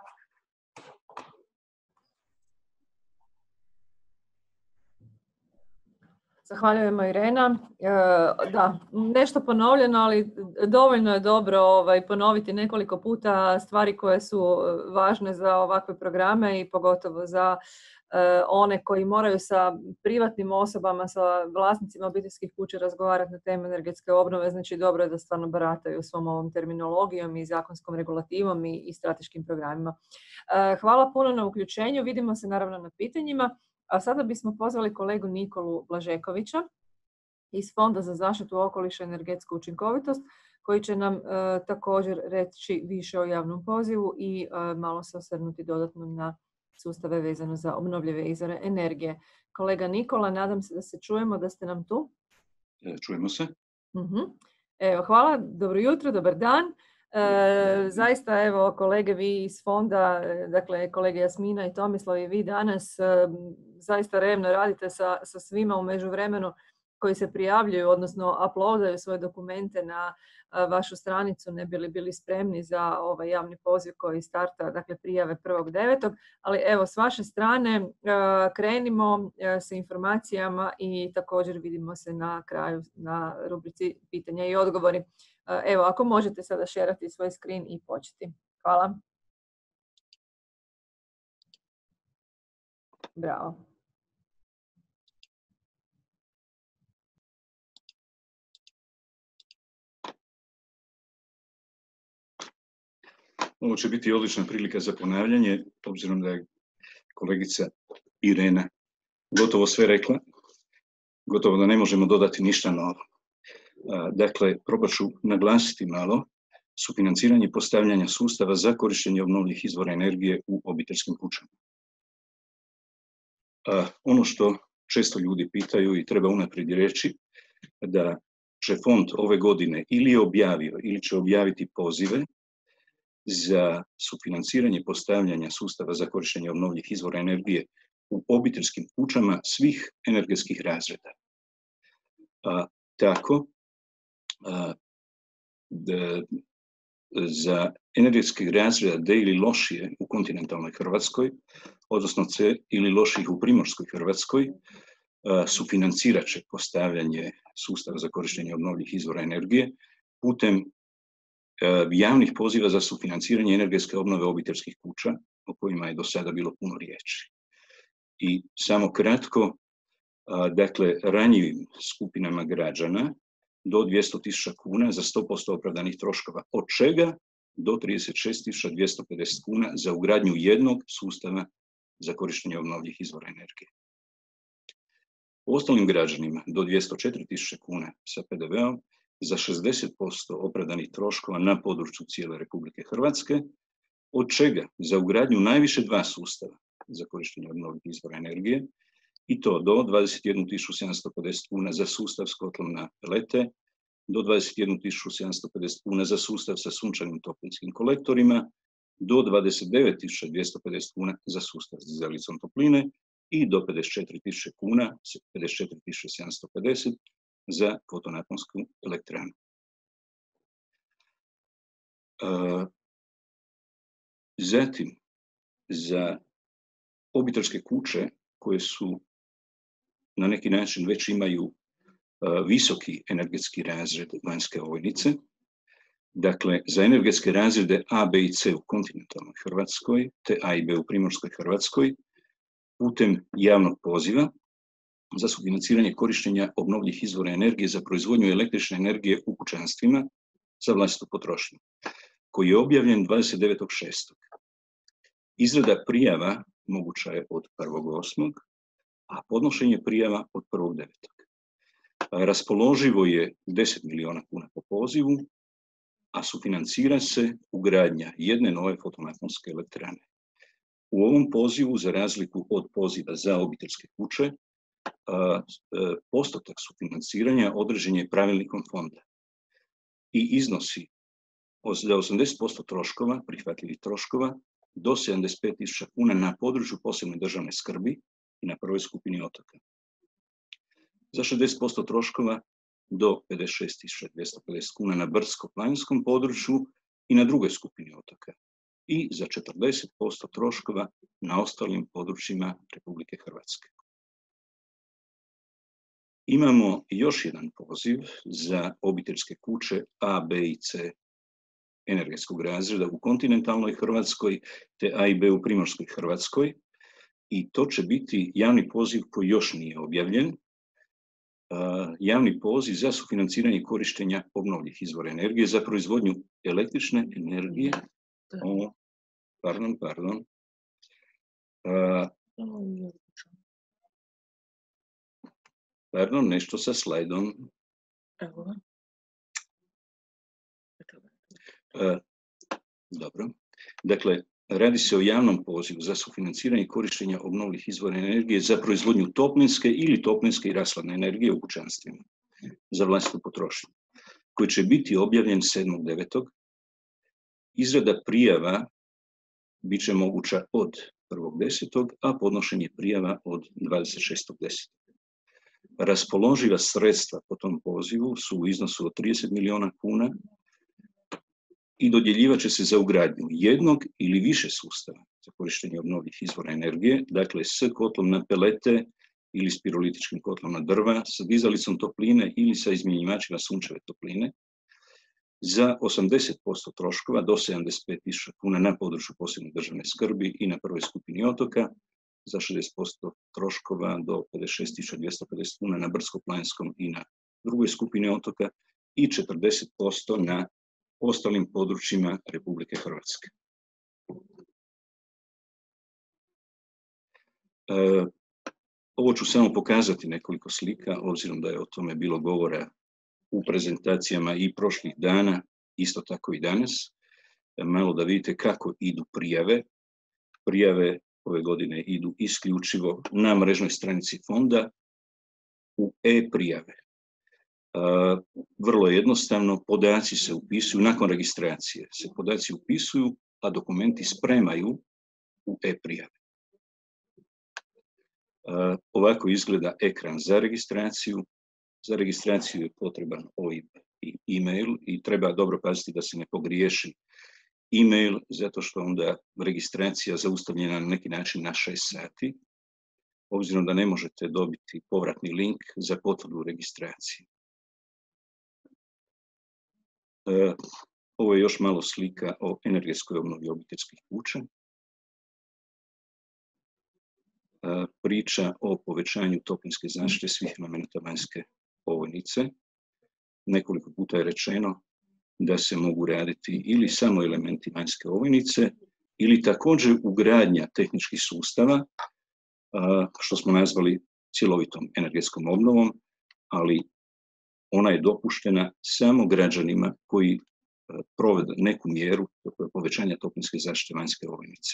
Zahvaljujemo, Irena. E, da, nešto ponovljeno, ali dovoljno je dobro ovaj, ponoviti nekoliko puta stvari koje su važne za ovakve programe i pogotovo za e, one koji moraju sa privatnim osobama, sa vlasnicima obiteljskih kuća razgovarati na temu energetske obnove. Znači, dobro je da stvarno barataju svom ovom terminologijom i zakonskom regulativom i, i strateškim programima. E, hvala puno na uključenju. Vidimo se naravno na pitanjima. A sada bismo pozvali kolegu Nikolu Blažekovića iz Fonda za zaštitu okoliša i energetsku učinkovitost, koji će nam e, također reći više o javnom pozivu i e, malo se osvrnuti dodatno na sustave vezano za obnovljive izvore energije. Kolega Nikola, nadam se da se čujemo, da ste nam tu. Čujemo se. Uh-huh. Evo, hvala, dobro jutro, dobar dan. E, zaista, evo, kolege vi iz fonda, dakle, kolege Jasmina i Tomislav i vi danas e, zaista revno radite sa, sa svima u međuvremenu koji se prijavljuju, odnosno uploadaju svoje dokumente na a, vašu stranicu, ne bi li bili spremni za ovaj javni poziv koji starta, dakle, prijave prvog devetog. Ali evo, s vaše strane a, krenimo a, sa informacijama i također vidimo se na kraju na rubrici pitanja i odgovori. Evo, ako možete sada šerati svoj screen i početi. Hvala. Bravo. Ovo će biti odlična prilika za ponavljanje, obzirom da je kolegica Irena gotovo sve rekla, gotovo da ne možemo dodati ništa novo. Dakle, probat ću naglasiti malo sufinanciranje postavljanja sustava za korištenje obnovljivih izvora energije u obiteljskim kućama. Ono što često ljudi pitaju i treba unaprijed reći, da će fond ove godine ili je objavio ili će objaviti pozive za sufinanciranje postavljanja sustava za korištenje obnovljivih izvora energije u obiteljskim kućama svih energetskih razreda. A, tako, a, da, za energetske razreda D ili lošije u kontinentalnoj Hrvatskoj, odnosno C ili loših u primorskoj Hrvatskoj, sufinancirat će postavljanje sustava za korištenje obnovljivih izvora energije putem javnih poziva za sufinanciranje energetske obnove obiteljskih kuća, o kojima je do sada bilo puno riječi. I samo kratko, dakle, ranjivim skupinama građana do dvjesto tisuća kuna za sto posto opravdanih troškova, od čega do trideset šest tisuća dvjesto pedeset kuna za ugradnju jednog sustava za korištenje obnovljivih izvora energije. Ostalim građanima do dvjesto četiri tisuće kuna sa P D V-om za šezdeset posto opravdanih troškova na području cijele Republike Hrvatske, od čega za ugradnju najviše dva sustava za korištenje obnovljivih izvora energije, i to do dvadeset jednu tisuću sedamsto pedeset kuna za sustav s kotlom na pelete, do dvadeset jednu tisuću sedamsto pedeset kuna za sustav sa sunčanim toplinskim kolektorima, do dvadeset devet tisuća dvjesto pedeset kuna za sustav s dizalicom topline i do pedeset četiri tisuće kuna, pedeset četiri tisuće sedamsto pedeset za fotonaponsku elektranu. E, zatim, za obiteljske kuće koje su na neki način već imaju uh, visoki energetski razred vanjske ovojnice. Dakle, za energetske razrede A, B i C u kontinentalnoj Hrvatskoj, te A i B u primorskoj Hrvatskoj, putem javnog poziva za sufinanciranje korištenja obnovljivih izvora energije za proizvodnju električne energije u kućanstvima za vlastitu potrošnju, koji je objavljen dvadeset devetog šestog Izrada prijava moguća je od prvog osmog a podnošenje prijava od prvog devetog Raspoloživo je deset milijuna kuna po pozivu, a sufinancira se ugradnja jedne nove fotonaponske elektrane. U ovom pozivu, za razliku od poziva za obiteljske kuće, postotak sufinanciranja određen je pravilnikom fonda i iznosi za osamdeset posto troškova, prihvatljivih troškova, do sedamdeset pet tisuća kuna na području posebne državne skrbi i na prvoj skupini otoka. Za šezdeset posto troškova do pedeset šest tisuća dvjesto pedeset kuna na brdsko-planinskom području i na drugoj skupini otoka. I za četrdeset posto troškova na ostalim područjima Republike Hrvatske. Imamo još jedan poziv za obiteljske kuće A, B i C energetskog razreda u kontinentalnoj Hrvatskoj te A i B u primorskoj Hrvatskoj, i to će biti javni poziv koji još nije objavljen. Uh, javni poziv za sufinanciranje korištenja obnovljivih izvora energije za proizvodnju električne energije. O, pardon, pardon. Uh, pardon, nešto sa slajdom. Uh, dobro. Dakle, radi se o javnom pozivu za sufinanciranje korištenja obnovljivih izvora energije za proizvodnju toplinske ili toplinske i rashladne energije u kućanstvima za vlastitu potrošnju, koji će biti objavljen sedmog devetog Izrada prijava bit će moguća od prvog desetog a podnošenje prijava od dvadeset šestog desetog Raspoloživa sredstva po tom pozivu su u iznosu od trideset milijuna kuna i dodjeljivat će se za ugradnju jednog ili više sustava za korištenje obnovljivih izvora energije, dakle s kotlom na pelete ili s pirolitičkim kotlom na drva, sa dizalicom topline ili sa izmjenjivačima sunčeve topline, za osamdeset posto troškova do sedamdeset pet tisuća kuna na području posebne državne skrbi i na prvoj skupini otoka, za šezdeset posto troškova do pedeset šest tisuća dvjesto pedeset kuna na brdsko-planinskom i na drugoj skupini otoka i četrdeset posto na ostalim područjima Republike Hrvatske. E, ovo ću samo pokazati nekoliko slika, obzirom da je o tome bilo govora u prezentacijama i prošlih dana, isto tako i danas. E, malo da vidite kako idu prijave. Prijave ove godine idu isključivo na mrežnoj stranici fonda u e-prijave. Vrlo jednostavno, podaci se upisuju, nakon registracije se podaci upisuju, a dokumenti spremaju u e-prijave. Ovako izgleda ekran za registraciju. Za registraciju je potreban O I B i e-mail i treba dobro paziti da se ne pogriješi e-mail, zato što onda registracija zaustavljena na neki način na šest sati, obzirom da ne možete dobiti povratni link za potvrdu registracije. Ovo je još malo slika o energetskoj obnovi obiteljskih kuća. Priča o povećanju toplinske zaštite svih elemenata vanjske ovojnice. Nekoliko puta je rečeno da se mogu raditi ili samo elementi vanjske ovojnice ili također ugradnja tehničkih sustava, što smo nazvali cjelovitom energetskom obnovom, ali ona je dopuštena samo građanima koji provode neku mjeru povećanja toplinske zaštite vanjske ovojnice.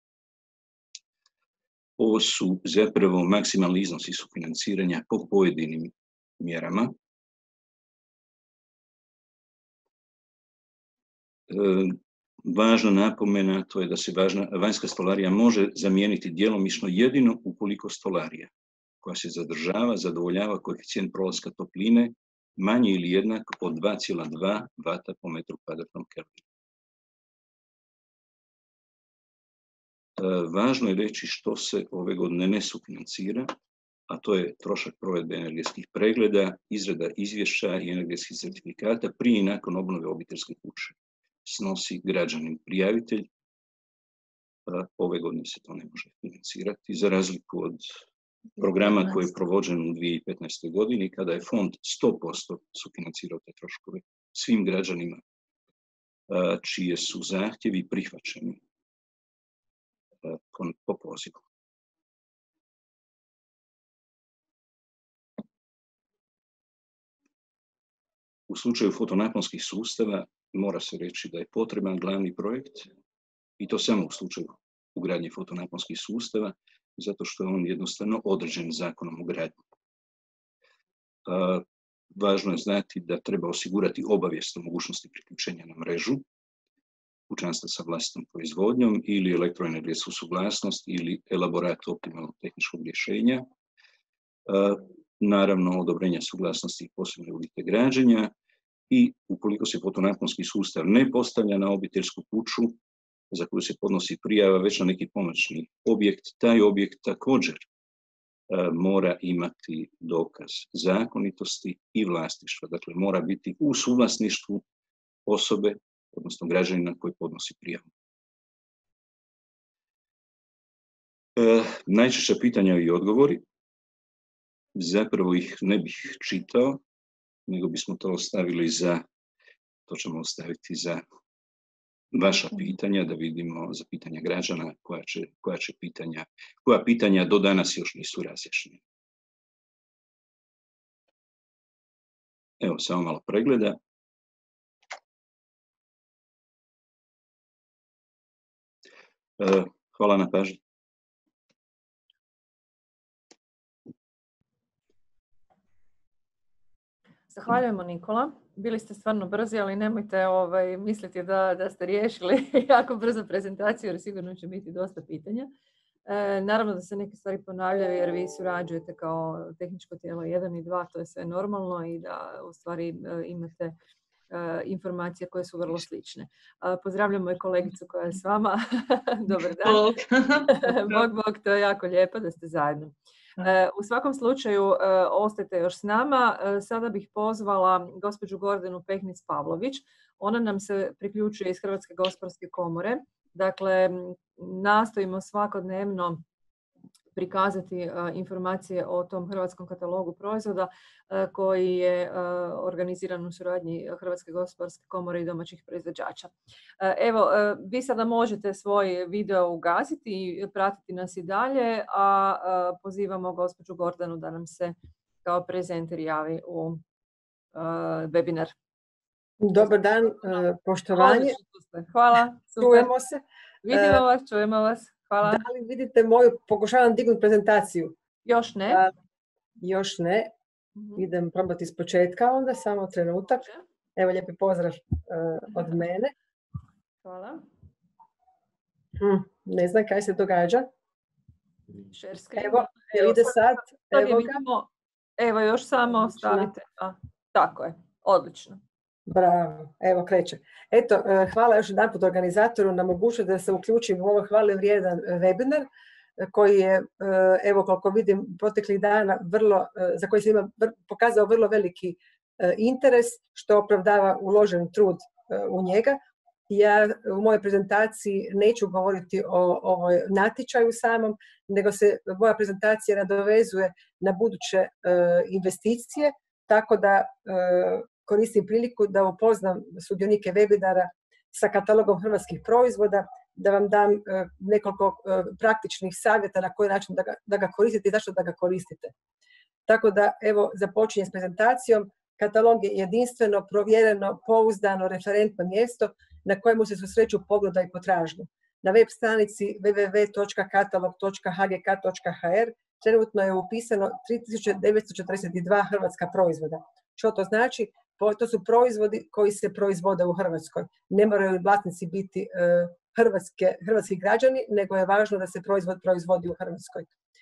Ovo su zapravo maksimalni iznosi sufinanciranja po pojedinim mjerama. Važna napomena to je da se važna, vanjska stolarija može zamijeniti djelomično jedino ukoliko stolarija koja se zadržava zadovoljava koeficijent prolaska topline manji ili jednak od dva zarez dva vata po metru kvadratnom kelvinu. Važno je reći što se ove godine ne sufinancira, a to je trošak provedbe energetskih pregleda, izrada izvješća i energetskih certifikata prije i nakon obnove obiteljske kuće. Snosi građanin prijavitelj. Ove godine se to ne može financirati, za razliku od programa koji je provođen u dvije tisuće petnaestoj godini, kada je fond sto posto sufinancirao te troškove svim građanima čije su zahtjevi prihvaćeni po pozivu. U slučaju fotonaponskih sustava mora se reći da je potreban glavni projekt i to samo u slučaju ugradnje fotonaponskih sustava, zato što je on jednostavno određen zakonom o gradnji. Važno je znati da treba osigurati obavijest o mogućnosti priključenja na mrežu, kućanstva sa vlastitom proizvodnjom ili elektroenergetsku suglasnost ili elaborat optimalnog tehničkog rješenja. Naravno, odobrenja suglasnosti i posebne uvjete građenja i ukoliko se fotonaponski sustav ne postavlja na obiteljsku kuću za koju se podnosi prijava već na neki pomoćni objekt, taj objekt također mora imati dokaz zakonitosti i vlasništva. Dakle, mora biti u suvlasništvu osobe, odnosno građanina koji podnosi prijavu. E, najčešća pitanja i odgovori, zapravo ih ne bih čitao, nego bismo to ostavili za, to ćemo ostaviti za vaša pitanja, da vidimo za pitanja građana koja će, koja će pitanja, koja pitanja do danas još nisu razjašnjena. Evo, samo malo pregleda. E, hvala na pažnji. Zahvaljujemo, Nikola. Bili ste stvarno brzi, ali nemojte ovaj, misliti da, da ste riješili jako brzo prezentaciju, jer sigurno će biti dosta pitanja. E, naravno da se neke stvari ponavljaju, jer vi surađujete kao tehničko tijelo jedan i dva, to je sve normalno i da u stvari imate e, informacije koje su vrlo slične. E, pozdravljamo i kolegicu koja je s vama. Dobar dan. Bog, bog, to je jako lijepo da ste zajedno. U svakom slučaju, ostajte još s nama. Sada bih pozvala gospođu Gordanu Pehnic-Pavlović. Ona nam se priključuje iz Hrvatske gospodarske komore. Dakle, nastojimo svakodnevno prikazati informacije o tom hrvatskom katalogu proizvoda koji je organiziran u suradnji Hrvatske gospodarske komore i domaćih proizvođača. Evo, vi sada možete svoj video ugasiti i pratiti nas i dalje, a pozivamo gospođu Gordanu da nam se kao prezenter javi u webinar. Dobar dan, poštovanje. Hvala, super. Čujemo se. Vidimo vas, čujemo vas. Hvala. Da li vidite moju, pokušavam dignuti prezentaciju? Još ne. A, još ne. Mhm. Idem probati iz početka onda, samo trenutak. Evo, lijepi pozdrav uh, od mene. Hvala. Hm, ne znam kaj se događa. Share screen. Evo, jel ide sad? Evo ga. Evo, još samo Odlično. stavite. A, tako je, odlično. Bravo, evo kreće. Eto, hvala još jedan put organizatoru na mogućnosti da se uključim u ovaj hvale vrijedan webinar koji je, evo koliko vidim, proteklih dana vrlo, za koji se ima pokazao vrlo veliki interes, što opravdava uložen trud u njega. Ja u mojoj prezentaciji neću govoriti o ovoj natječaju samom, nego se moja prezentacija nadovezuje na buduće investicije, tako da koristim priliku da upoznam sudionike webinara sa katalogom hrvatskih proizvoda, da vam dam nekoliko praktičnih savjeta na koji način da ga, da ga koristite i zašto da ga koristite. Tako da, evo, započinjem s prezentacijom. Katalog je jedinstveno, provjereno, pouzdano, referentno mjesto na kojemu se susreću ponuda i potražnja. Na web stranici w w w točka katalog točka h g k točka h r trenutno je upisano tri tisuće devetsto četrdeset dva hrvatska proizvoda. Što to znači? To su proizvodi koji se proizvode u Hrvatskoj. Ne moraju vlasnici biti uh, hrvatske, hrvatski građani, nego je važno da se proizvod proizvodi u Hrvatskoj.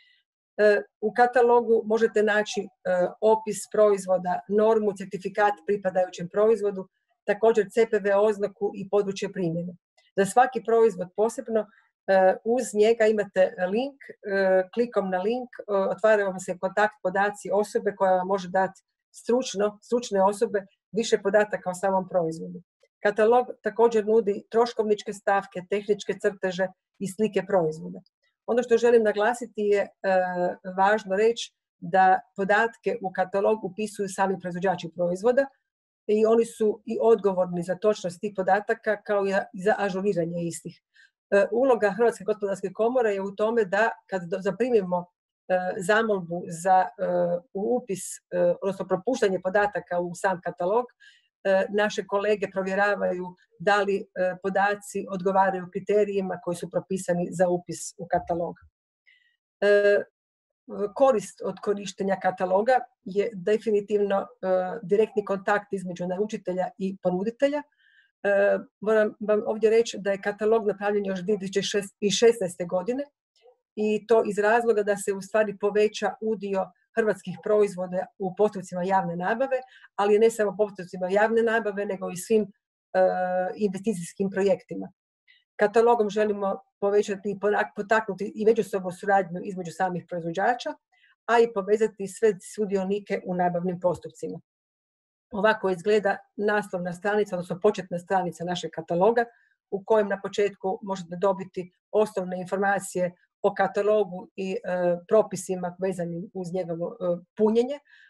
Uh, u katalogu možete naći uh, opis proizvoda, normu, certifikat pripadajućem proizvodu, također C P V oznaku i područje primjene. Za svaki proizvod posebno uh, uz njega imate link, uh, klikom na link uh, otvaraju vam se kontakt podaci osobe koja vam može dati stručno, stručne osobe više podataka o samom proizvodu. Katalog također nudi troškovničke stavke, tehničke crteže i slike proizvoda. Ono što želim naglasiti je e, važno reći da podatke u katalog upisuju sami proizvođači proizvoda i oni su i odgovorni za točnost tih podataka kao i za ažuriranje istih. E, uloga Hrvatske gospodarske komore je u tome da kad zaprimimo zamolbu za uh, upis, uh, odnosno propuštanje podataka u sam katalog, uh, naše kolege provjeravaju da li uh, podaci odgovaraju kriterijima koji su propisani za upis u katalog. Uh, korist od korištenja kataloga je definitivno uh, direktni kontakt između naručitelja i ponuditelja. Uh, moram vam ovdje reći da je katalog napravljen još dvije tisuće šesnaeste. godine, i to iz razloga da se u stvari poveća udio hrvatskih proizvoda u postupcima javne nabave, ali ne samo postupcima javne nabave, nego i svim uh, investicijskim projektima. Katalogom želimo povećati i potaknuti i međusobnu suradnju između samih proizvođača, a i povezati sve sudionike u nabavnim postupcima. Ovako izgleda naslovna stranica, odnosno početna stranica našeg kataloga, u kojem na početku možete dobiti osnovne informacije o katalogu i e, propisima vezanim uz njegovo e, punjenje,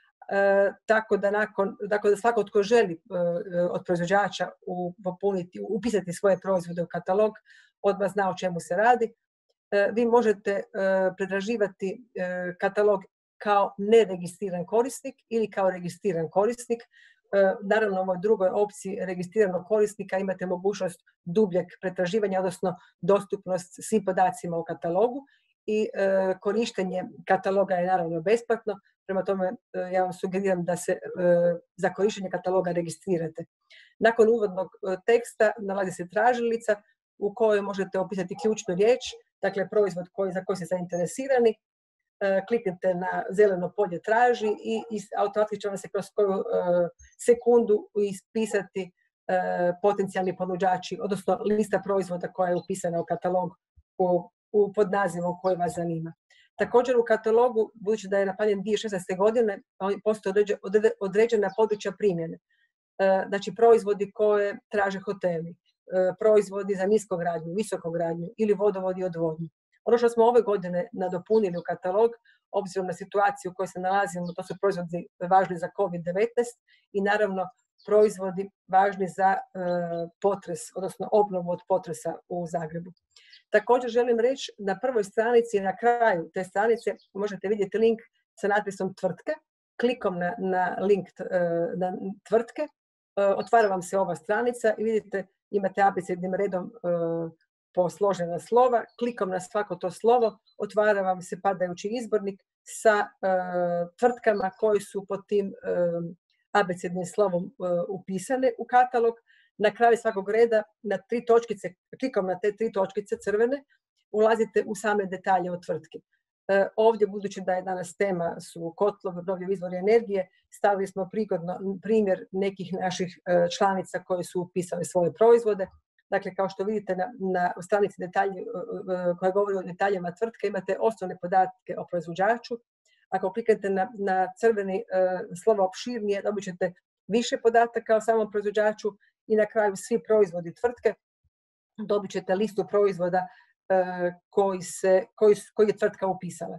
e, tako da nakon, tako da svako tko želi e, od proizvođača u, popuniti, upisati svoje proizvode u katalog, odmah zna o čemu se radi. E, vi možete e, pretraživati e, katalog kao neregistriran korisnik ili kao registriran korisnik. E, naravno, u ovoj drugoj opciji registriranog korisnika imate mogućnost dubljeg pretraživanja, odnosno dostupnost svim podacima u katalogu i e, korištenje kataloga je naravno besplatno, prema tome e, ja vam sugeriram da se e, za korištenje kataloga registrirate. Nakon uvodnog e, teksta nalazi se tražilica u kojoj možete opisati ključnu riječ, dakle proizvod koji, za koji ste zainteresirani. Kliknite na zeleno polje traži i, i automatski će vam se kroz koju uh, sekundu ispisati uh, potencijalni ponuđači, odnosno lista proizvoda koja je upisana u katalog u, u podnazivom koji vas zanima. Također u katalogu, budući da je napravljen dvije tisuće šesnaeste. godine, postoje određena, određena područja primjene. Uh, znači proizvodi koje traže hoteli, uh, proizvodi za niskogradnju, visokogradnju ili vodovod i odvodnju. Ono što smo ove godine nadopunili u katalog, obzirom na situaciju u kojoj se nalazimo, to su proizvodi važni za kovid devetnaest i naravno proizvodi važni za e, potres, odnosno obnovu od potresa u Zagrebu. Također želim reći, na prvoj stranici i na kraju te stranice možete vidjeti link sa natpisom tvrtke. Klikom na, na link e, na tvrtke, e, otvara vam se ova stranica i vidite, imate abecednim redom e, po složena slova. Klikom na svako to slovo otvara vam se padajući izbornik sa tvrtkama koje su pod tim abecednim slovom upisane u katalog. Na kraju svakog reda na tri točkice, klikom na te tri točkice crvene, ulazite u same detalje o tvrtki. Ovdje, budući da je danas tema su kotlovi, obnovljivi izvori energije, stavili smo prigodno primjer nekih naših članica koje su upisale svoje proizvode. Dakle, kao što vidite na, na stranici detalji, koja govori o detaljima tvrtke, imate osnovne podatke o proizvođaču. Ako kliknete na, na crveni slovo opširnije, dobit ćete više podataka o samom proizvođaču i na kraju svi proizvodi tvrtke. Dobit ćete listu proizvoda koji, se, koji, koji je tvrtka upisala.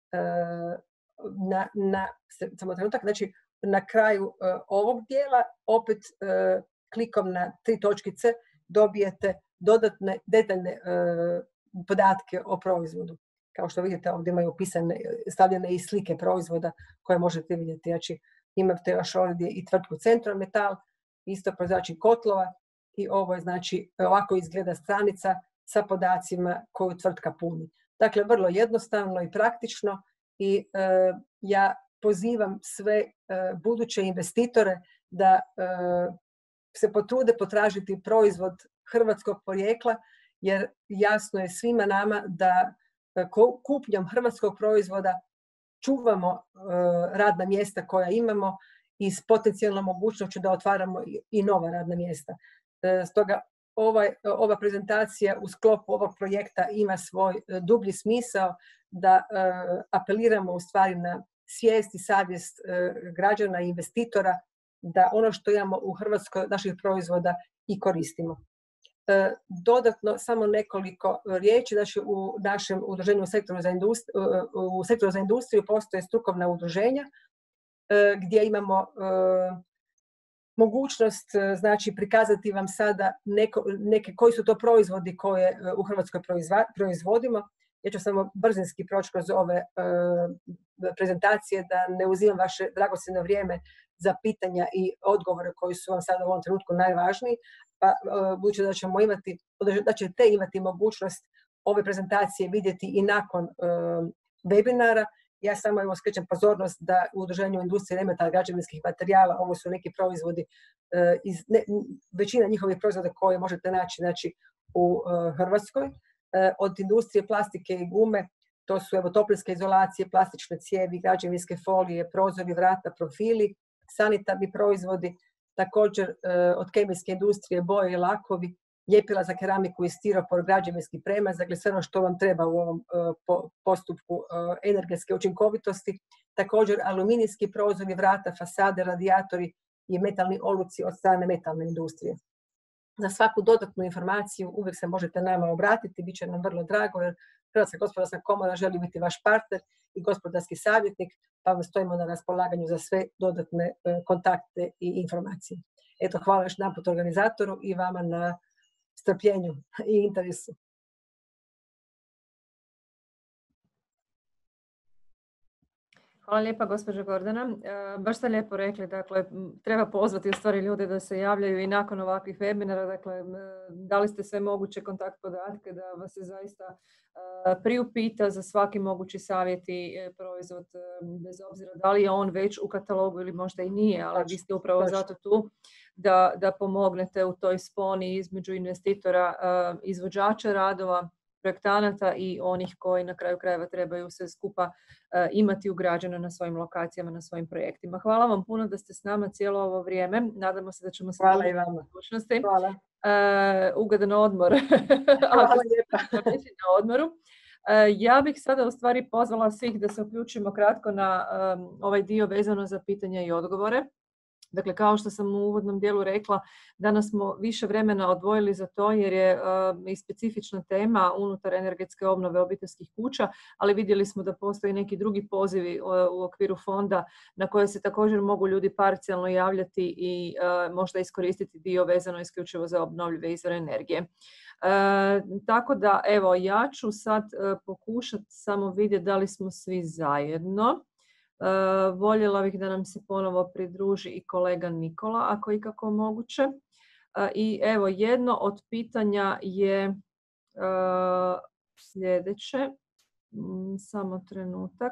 Na, na, samo trenutak, znači na kraju ovog dijela opet klikom na tri točkice dobijete dodatne detaljne podatke o proizvodu. Kao što vidite, ovdje imaju upisane, stavljene i slike proizvoda koje možete vidjeti. Znači, imate još ovdje i tvrtku Centrometal, isto proizvođač kotlova i ovo je, znači, ovako izgleda stranica sa podacima koju tvrtka puni. Dakle, vrlo jednostavno i praktično i e, ja pozivam sve e, buduće investitore da e, se potrude potražiti proizvod hrvatskog porijekla, jer jasno je svima nama da kupnjom hrvatskog proizvoda čuvamo e, radna mjesta koja imamo i s potencijalnom mogućnošću da otvaramo i, i nova radna mjesta. E, stoga ovaj, ova prezentacija u sklopu ovog projekta ima svoj e, dublji smisao da e, apeliramo u stvari na svijest i savjest e, građana i investitora da ono što imamo u Hrvatskoj naših proizvoda i koristimo. E, dodatno samo nekoliko riječi, znači u našem udruženju u sektoru za industriju, u sektoru za industriju postoje strukovna udruženja e, gdje imamo e, mogućnost, znači, prikazati vam sada neko, neke, koji su to proizvodi koje u Hrvatskoj proizvodimo. Ja ću samo brzinski proći kroz ove e, prezentacije da ne uzimam vaše dragocjeno vrijeme za pitanja i odgovore koji su vam sada u ovom trenutku najvažniji. Pa e, budući da ćemo imati, da ćete imati mogućnost ove prezentacije vidjeti i nakon e, webinara, ja samo evo skrećem pozornost da u udruženju industrije nemetalnih građevinskih materijala ovo su neki proizvodi, e, iz, ne, većina njihovih proizvoda koje možete naći, znači, u e, Hrvatskoj. Od industrije plastike i gume, to su evo toplinske izolacije, plastične cijevi, građevinske folije, prozori, vrata, profili, sanitarni proizvodi, također od kemijske industrije boje i lakovi, ljepila za keramiku i stiropor, građevinski premaz, dakle sve ono što vam treba u ovom postupku energetske učinkovitosti, također aluminijski prozori, vrata, fasade, radijatori i metalni oluci od strane metalne industrije. Za svaku dodatnu informaciju uvijek se možete nama obratiti, bit će nam vrlo drago jer Hrvatska gospodarska komora želi biti vaš partner i gospodarski savjetnik, pa vam stojimo na raspolaganju za sve dodatne kontakte i informacije. Eto, hvala još jedanput organizatoru i vama na strpljenju i interesu. Hvala lijepa, gospođo Gordana. Baš ste lijepo rekli, dakle, treba pozvati u stvari ljude da se javljaju i nakon ovakvih webinara, dakle, dali ste sve moguće kontakt podatke da vas se zaista priupita za svaki mogući savjet i proizvod, bez obzira da li je on već u katalogu ili možda i nije, ali vi ste upravo zato tu da, da pomognete u toj sponi između investitora, izvođača radova, projektanata i onih koji na kraju krajeva trebaju sve skupa uh, imati ugrađeno na svojim lokacijama, na svojim projektima. Hvala vam puno da ste s nama cijelo ovo vrijeme. Nadamo se da ćemo se Hvala i vama. Budućnosti. Hvala. Uh, ugodan odmor. Hvala lijepa. Na odmoru. Uh, ja bih sada u stvari pozvala svih da se uključimo kratko na um, ovaj dio vezano za pitanja i odgovore. Dakle, kao što sam u uvodnom dijelu rekla, danas smo više vremena odvojili za to jer je uh, i specifična tema unutar energetske obnove obiteljskih kuća, ali vidjeli smo da postoji neki drugi pozivi uh, u okviru fonda na koje se također mogu ljudi parcijalno javljati i uh, možda iskoristiti dio vezano isključivo za obnovljive izvore energije. Uh, tako da, evo, ja ću sad uh, pokušati samo vidjeti da li smo svi zajedno. Uh, voljela bih da nam se ponovo pridruži i kolega Nikola, ako ikako moguće. Uh, I evo, jedno od pitanja je uh, sljedeće. Samo trenutak.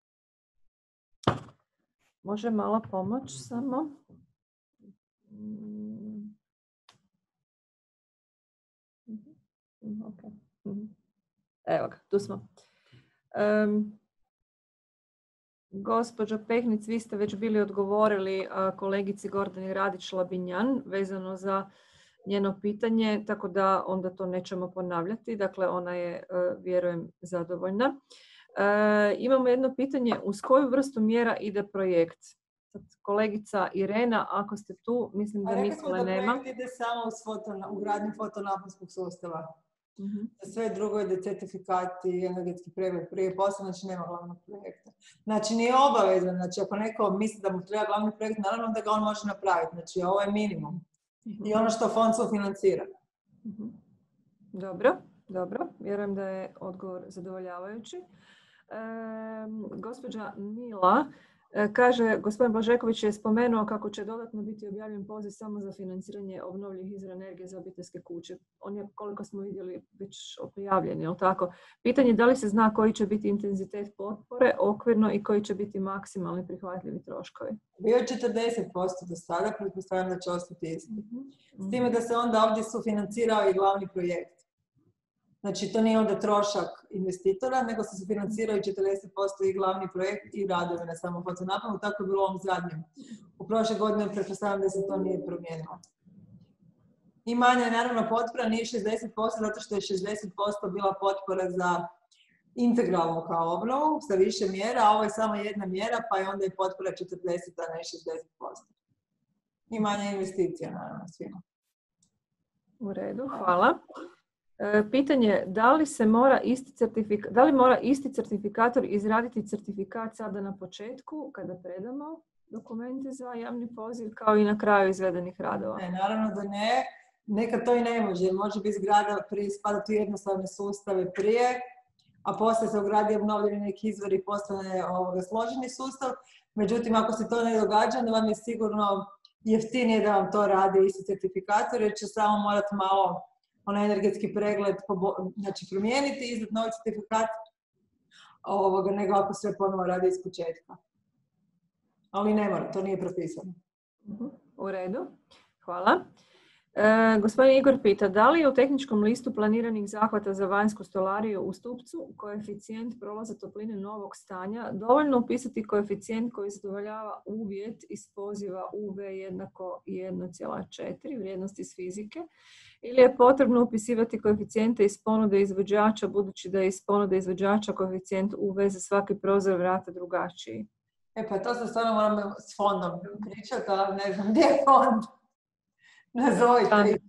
Može malo pomoć samo. Okay. Evo ga, tu smo. Um, gospođo Pehnic, vi ste već bili odgovorili uh, kolegici Gordani Radić-Labinjan vezano za njeno pitanje, tako da onda to nećemo ponavljati. Dakle, ona je, uh, vjerujem, zadovoljna. Uh, imamo jedno pitanje, uz koju vrstu mjera ide projekt? Sad, kolegica Irena, ako ste tu, mislim da Nikole nema. Rekli smo da projekt ide samo uz foto, u gradnju fotonaponskog sustava. Uh-huh. Sve drugo ide certifikati, energetski pregled prije posla, znači nema glavnog projekta. Znači nije obavezan, znači ako neko misli da mu treba glavni projekt, naravno da ga on može napraviti, znači ovo je minimum. Uh-huh. I ono što fond sufinancira. Uh-huh. Dobro, dobro, vjerujem da je odgovor zadovoljavajući. E, gospođa Mila kaže, gospodin Blažeković je spomenuo kako će dodatno biti objavljen poziv samo za financiranje obnovljivih izvora energije za obiteljske kuće. On je, koliko smo vidjeli, već objavljen, je li tako? Pitanje je da li se zna koji će biti intenzitet potpore okvirno i koji će biti maksimalni prihvatljivi troškovi? Bio je četrdeset posto do sada, pretpostavljam da će ostati isti. Mm-hmm. S time da se onda ovdje sufinancirao i glavni projekt. Znači, to nije onda trošak investitora, nego se sufinanciraju četrdeset posto i glavni projekt i radovi na samom fotonaponu. Tako je bilo u ovom zadnjem. U prošle godine pretpostavljam da se to nije promijenilo. I manja je naravno potpora, nije šezdeset posto, zato što je šezdeset posto bila potpora za integralnu kao obnovu, sa više mjera, a ovo je samo jedna mjera, pa je onda i potpora četrdeset, a ne šezdeset posto. I manja investicija, naravno, svima. U redu, hvala. Pitanje, da li se mora isti certifikat, da li mora isti certifikator izraditi certifikat sada na početku kada predamo dokumente za javni poziv kao i na kraju izvedenih radova? Ne, naravno da ne. Nekad to i ne može. Može biti zgrada prije spadati u jednostavne sustave prije, a poslije se ugradi obnovljeni neki izvor i postane ovoga složeni sustav. Međutim, ako se to ne događa, onda vam je sigurno jeftinije da vam to radi isti certifikator, jer će samo morati malo onaj energetski pregled znači promijeniti i izdati novi certifikat ovoga, nego ako sve ponovo radi iz početka. Ali ne mora, to nije propisano. U redu, hvala. E, gospodin Igor pita, da li je u tehničkom listu planiranih zahvata za vanjsku stolariju u stupcu koeficijent prolaza topline novog stanja dovoljno upisati koeficijent koji zadovoljava uvjet iz poziva U V jednako jedan zarez četiri vrijednosti iz fizike, ili je potrebno upisivati koeficijente iz ponude izvođača, budući da je iz ponude izvođača koeficijent U V za svaki prozor vrata drugačiji? E pa to se stvarno moramo s fondom pričati, ali ne znam gdje je fond. Nazovite.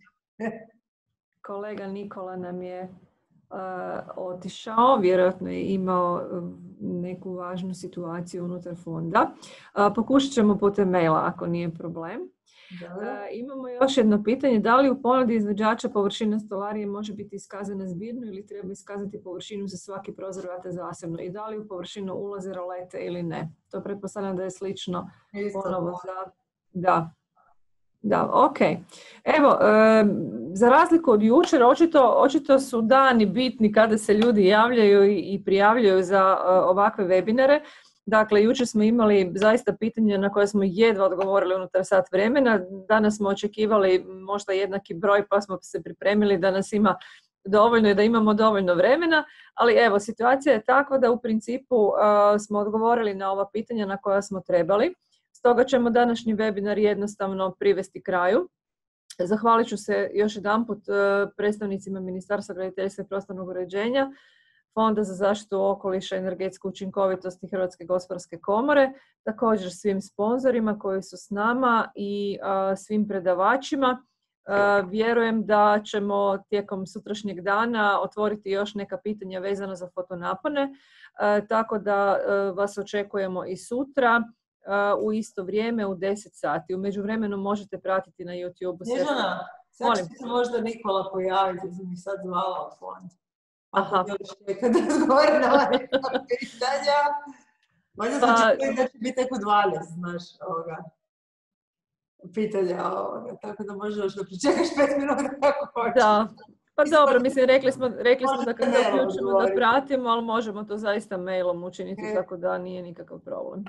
Kolega Nikola nam je uh, otišao, vjerojatno je imao uh, neku važnu situaciju unutar fonda. Uh, pokušat ćemo putem maila ako nije problem. Uh, imamo još jedno pitanje, da li u ponudi izvođača površina stolarije može biti iskazana zbirno ili treba iskazati površinu za svaki prozor vrata zasebno i da li u površinu ulaze rolete ili ne? To pretpostavljam da je slično ponovo za... Da. Da, ok. Evo, e, za razliku od jučer, očito, očito su dani bitni kada se ljudi javljaju i, i prijavljaju za e, ovakve webinare. Dakle, jučer smo imali zaista pitanja na koje smo jedva odgovorili unutar sat vremena. Danas smo očekivali možda jednaki broj pa smo se pripremili da nas ima dovoljno i da imamo dovoljno vremena. Ali evo, situacija je takva da u principu e, smo odgovorili na ova pitanja na koja smo trebali. Stoga ćemo današnji webinar jednostavno privesti kraju. Zahvalit ću se još jedanput predstavnicima Ministarstva graditeljstva i prostornog uređenja, Fonda za zaštitu okoliša i energetsku učinkovitost i Hrvatske gospodarske komore, također svim sponzorima koji su s nama i a, svim predavačima. A, vjerujem da ćemo tijekom sutrašnjeg dana otvoriti još neka pitanja vezana za fotonapone, a, tako da a, vas očekujemo i sutra. Uh, u isto vrijeme u deset sati. U međuvremenu možete pratiti na YouTube-u. Snježana, sad će se možda Nikola pojaviti, da sam mi sad zvala od fonda. Aha. Kada odgovori na ova pitanja, možda sam pa... čekali da će biti tek u dvanaest, znaš, ovoga, pitanja ovoga, tako da možda još da pričekaš pet minuta kako hoćeš. Da. Pa dobro, mislim, rekli smo, rekli smo da kad se Možete uključimo da odgovoriti. pratimo, ali možemo to zaista mailom učiniti, E. tako da nije nikakav problem.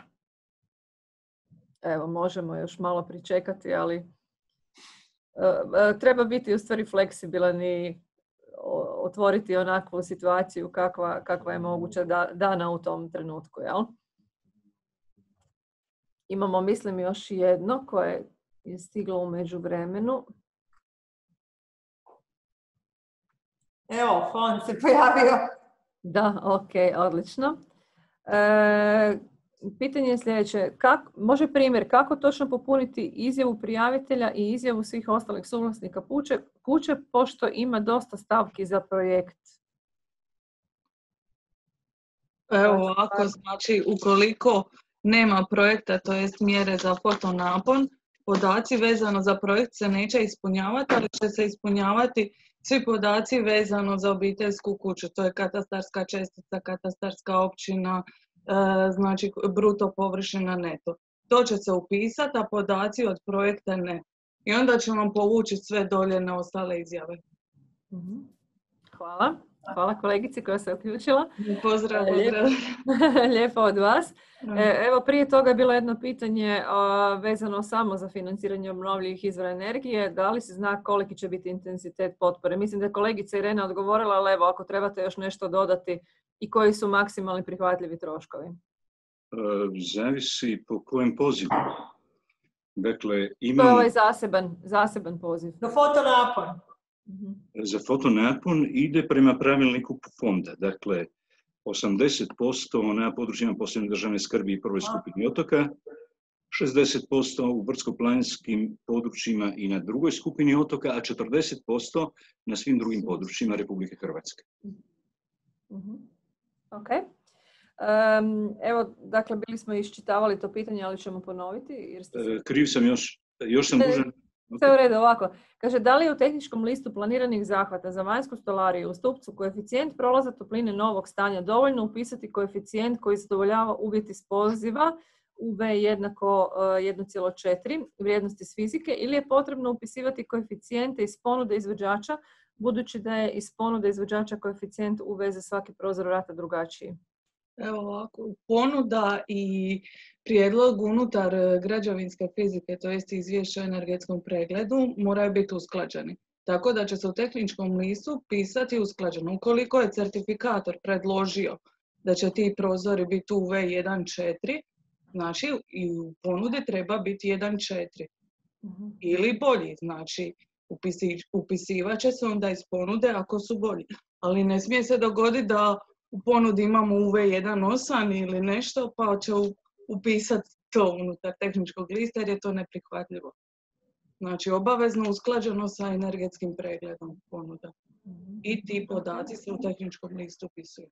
Evo, možemo još malo pričekati, ali uh, treba biti u stvari fleksibilan i otvoriti onakvu situaciju kakva, kakva je moguća da, dana u tom trenutku, jel? Imamo, mislim, još jedno koje je stiglo u međuvremenu. Evo, fon se pojavio. Da, ok, odlično. E, pitanje je sljedeće. Kak, može primjer, kako točno popuniti izjavu prijavitelja i izjavu svih ostalih suvlasnika kuće, kuće pošto ima dosta stavki za projekt? Evo ovako, znači ukoliko nema projekta, to jest mjere za fotonapon, podaci vezano za projekt se neće ispunjavati, ali će se ispunjavati svi podaci vezano za obiteljsku kuću. To je katastarska čestica, katastarska općina, e, znači bruto površina, neto. To će se upisati, a podaci od projekta ne. I onda ćemo povući sve dolje na ostale izjave. Hvala. Hvala kolegici koja se uključila. Pozdrav, Lijepo, pozdrav. lijepo od vas. Evo, prije toga je bilo jedno pitanje vezano samo za financiranje obnovljivih izvora energije. Da li se zna koliki će biti intenzitet potpore? Mislim da je kolegica Irena odgovorila, ali evo, ako trebate još nešto dodati i koji su maksimalni prihvatljivi troškovi? Zavisi po kojem pozivu. Dakle, imamo... To je ovaj zaseban, zaseban poziv. Na fotonapon. Za fotonapon ide prema pravilniku fonda. Dakle, osamdeset posto na područjima posebne državne skrbi i prvoj skupini otoka, šezdeset posto u brdsko-planinskim područjima i na drugoj skupini otoka, a četrdeset posto na svim drugim područjima Republike Hrvatske. Ok. Um, evo, dakle, bili smo iščitavali to pitanje, ali ćemo ponoviti. Jer ste se... Kriv sam još, još sam dužan. Sve u redu, ovako. Kaže, da li je u tehničkom listu planiranih zahvata za vanjsku stolariju u stupcu koeficijent prolaza topline novog stanja dovoljno upisati koeficijent koji zadovoljava uvjeti iz poziva U V jednako jedan zarez četiri vrijednosti iz fizike ili je potrebno upisivati koeficijente iz ponude izvođača budući da je iz ponude izvođača koeficijent U V za svaki prozor vrata drugačiji? Evo ovako, ponuda i prijedlog unutar građevinske fizike, to jest izvješće o energetskom pregledu, moraju biti usklađeni. Tako da će se u tehničkom listu pisati usklađeno. Ukoliko je certifikator predložio da će ti prozori biti U V jedan zarez četiri, znači i u ponudi treba biti jedan zarez četiri. Uh-huh. Ili bolji, znači upisi, upisivat će se onda iz ponude ako su bolji. Ali ne smije se dogoditi da u ponudi imamo U V jedan zarez osam ili nešto, pa će upisati to unutar tehničkog lista jer je to neprihvatljivo. Znači, obavezno usklađeno sa energetskim pregledom ponuda. I ti podaci se u tehničkom listu upisuju.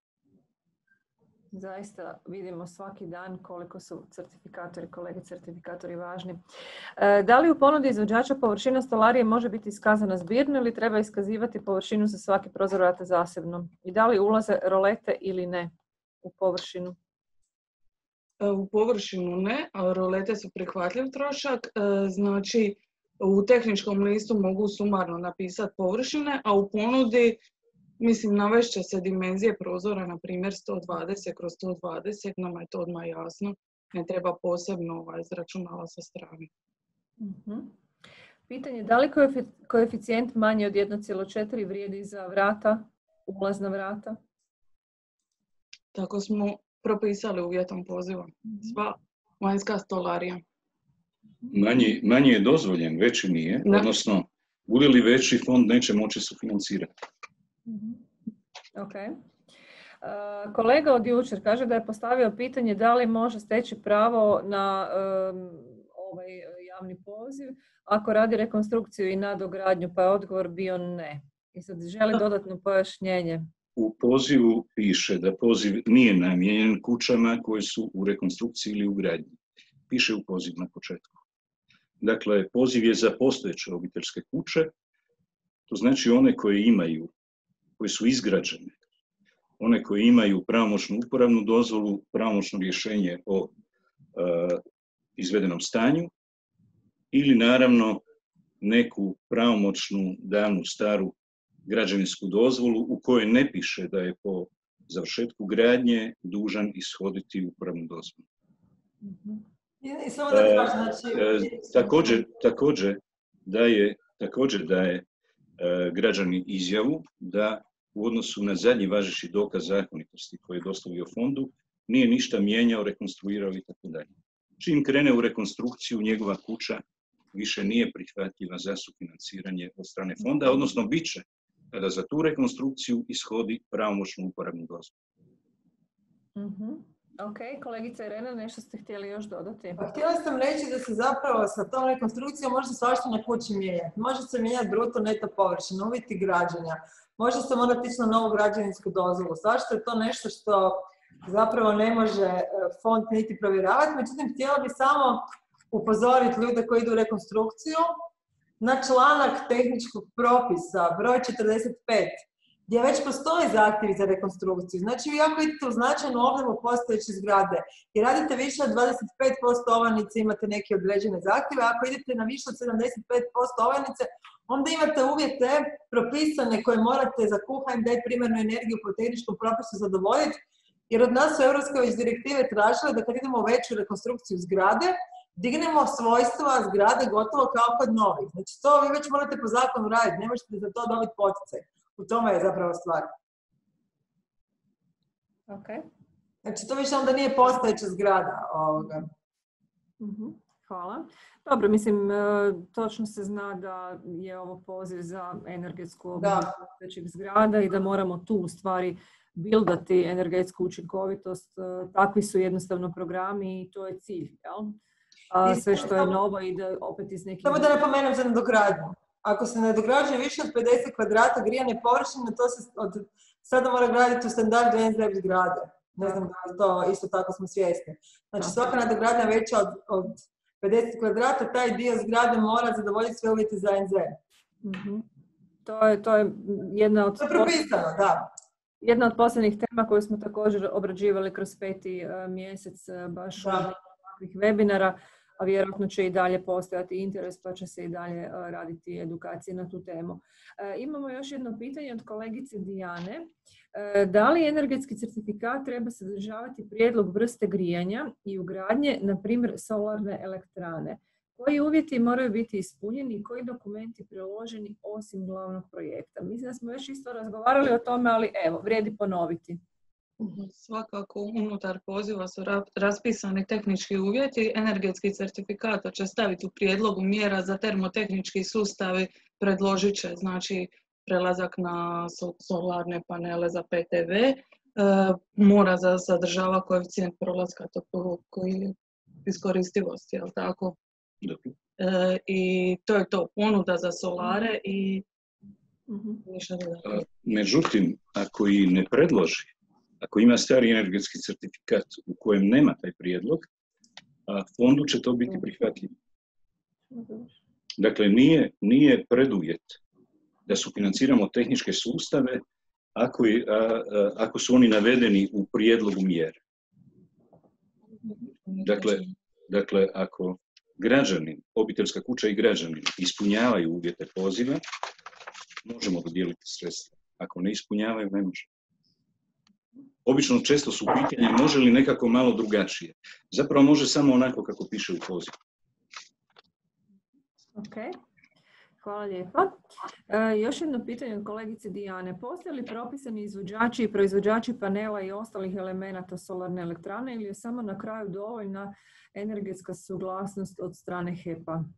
Zaista vidimo svaki dan koliko su certifikatori, kolege certifikatori važni. E, da li u ponudi izvođača površina stolarije može biti iskazana zbirno ili treba iskazivati površinu za svaki prozor vrata zasebno? I da li ulaze rolete ili ne u površinu? E, u površinu ne, a rolete su prihvatljiv trošak. E, znači, u tehničkom listu mogu sumarno napisati površine, a u ponudi mislim, navešće se dimenzije prozora, na primjer sto dvadeset kroz sto dvadeset, nama je to odmah jasno, ne treba posebno ovaj, izračunava sa strane. Uh-huh. Pitanje, da li koeficijent manji od jedan zarez četiri vrijedi za vrata, ulazna vrata? Tako smo propisali uvjetom poziva. Sva vanjska stolarija. Manji, manji je dozvoljen, veći nije, ne. Odnosno, bude li veći, fond neće moći sufinancirati. Ok. Uh, kolega od jučer kaže da je postavio pitanje da li može steći pravo na um, ovaj javni poziv ako radi rekonstrukciju i nadogradnju, pa je odgovor bio ne. I sad želi dodatno pojašnjenje. U pozivu piše da poziv nije namijenjen kućama koje su u rekonstrukciji ili u gradnji. Piše u poziv na početku. Dakle, poziv je za postojeće obiteljske kuće, to znači one koje imaju koje su izgrađene, one koje imaju pravomoćnu uporabnu dozvolu, pravomoćno rješenje o e, izvedenom stanju ili naravno neku pravomoćnu, davnu, staru građevinsku dozvolu u kojoj ne piše da je po završetku gradnje dužan ishoditi uporabnu dozvolu. I samo da kažem, znači... E, također, također daje, također daje e, građani izjavu da u odnosu na zadnji važeći dokaz zakonitosti koji je dostavio fondu nije ništa mijenjao, rekonstruirao i tako dalje. Čim krene u rekonstrukciju, njegova kuća više nije prihvatljiva za sufinanciranje od strane fonda, odnosno bit će kada za tu rekonstrukciju ishodi pravomoćnu uporabnu dozvolu. Mm-hmm. Ok, kolegica Irena, nešto ste htjeli još dodati? Pa htjela sam reći da se zapravo sa tom rekonstrukcijom može svašta na kući mijenjati. Može se mijenjati bruto neto površina, uvjeti građenja, može se morati ići na novu građevinsku dozvolu. Svašta je to nešto što zapravo ne može fond niti provjeravati. Međutim, htjela bi samo upozoriti ljude koji idu u rekonstrukciju na članak tehničkog propisa broj četrdeset pet, gdje već postoji zahtjevi za rekonstrukciju. Znači, vi ako idete u značajnu obnovu postojeće zgrade i radite više od dvadeset pet posto ovanice, imate neke određene zahtjeve, ako idete na više od sedamdeset pet posto ovanice, onda imate uvjete propisane koje morate za Q H M D primarnu energiju po tehničkom propisu zadovoljiti, jer od nas su europske već direktive tražile da kad idemo u veću rekonstrukciju zgrade, dignemo svojstva zgrade gotovo kao kod novih. Znači, to vi već morate po zakonu raditi, ne možete za to dobiti poticaj. U tome je zapravo stvar. Okay. Znači, to više onda nije postojeća zgrada ovoga. Mm-hmm. Hvala. Dobro, mislim, točno se zna da je ovo poziv za energetsku obnovu postojećih zgrada i da moramo tu u stvari bildati energetsku učinkovitost. Takvi su jednostavno programi i to je cilj. Jel? A sve što je novo ide opet iz nekih... Samo da napomenem za nadogradnju. Ako se nadograđuje više od pedeset kvadrata grijane površine, to se od sada mora graditi u standardu N Z E P zgrade. Ne znam da to isto tako smo svjesni. Znači, svaka nadogradnja veća od, od pedeset kvadrata, taj dio zgrade mora zadovoljiti sve uvjete za N Z E P. Mm-hmm. To je, to je jedna od... To je propisano, da. Jedna od posljednjih tema koju smo također obrađivali kroz peti uh, mjesec uh, baš od takvih webinara, a vjerojatno će i dalje postojati interes pa će se i dalje uh, raditi edukacije na tu temu. Uh, imamo još jedno pitanje od kolegice Dijane. Uh, da li energetski certifikat treba sadržavati prijedlog vrste grijanja i ugradnje, na primjer solarne elektrane? Koji uvjeti moraju biti ispunjeni i koji dokumenti priloženi osim glavnog projekta? Mislim da smo već isto razgovarali o tome, ali evo, vrijedi ponoviti. Svakako unutar poziva su raspisani tehnički uvjeti. Energetski certifikat će staviti u prijedlogu mjera za termotehnički sustav, predložit će znači prelazak na solarne panele za P T V, e, mora za sadržava koeficijent prolaska koji iskoristivosti, jel tako? E, I to je to, ponuda za solare i ništa drugo. Međutim, ako i ne predloži, ako ima stari energetski certifikat u kojem nema taj prijedlog, fondu će to biti prihvatljivo. Dakle, nije, nije preduvjet da sufinanciramo tehničke sustave ako, je, a, a, ako su oni navedeni u prijedlogu mjere. Dakle, dakle ako građanin, obiteljska kuća i građanin ispunjavaju uvjete poziva, možemo dodijeliti sredstva. Ako ne ispunjavaju, ne može. Obično često su pitanja može li nekako malo drugačije. Zapravo može samo onako kako piše u pozivu. Ok, hvala lijepa. E, još jedno pitanje od kolegice Dijane. Postoje li propisani izvođači i proizvođači panela i ostalih elemenata solarne elektrane ili je samo na kraju dovoljna energetska suglasnost od strane H E P-a?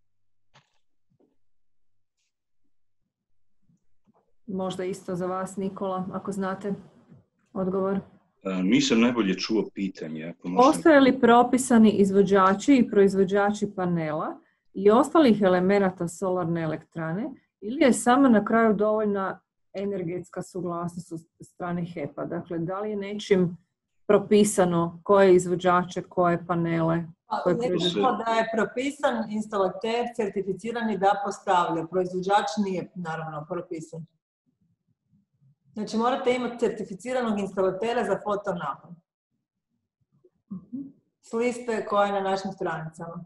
Možda isto za vas, Nikola, ako znate odgovor. A, nisam najbolje čuo pitanje. Ako možda... Postoje li propisani izvođači i proizvođači panela i ostalih elemenata solarne elektrane ili je samo na kraju dovoljna energetska suglasnost od strane H E P-a? Dakle, da li je nečim propisano koje izvođače, koje panele? Koje Nekako da je propisan instalater certificirani da postavlja. Proizvođač nije naravno propisan. Znači morate imati certificiranog instalatera za fotonapon. S liste koja je na našim stranicama.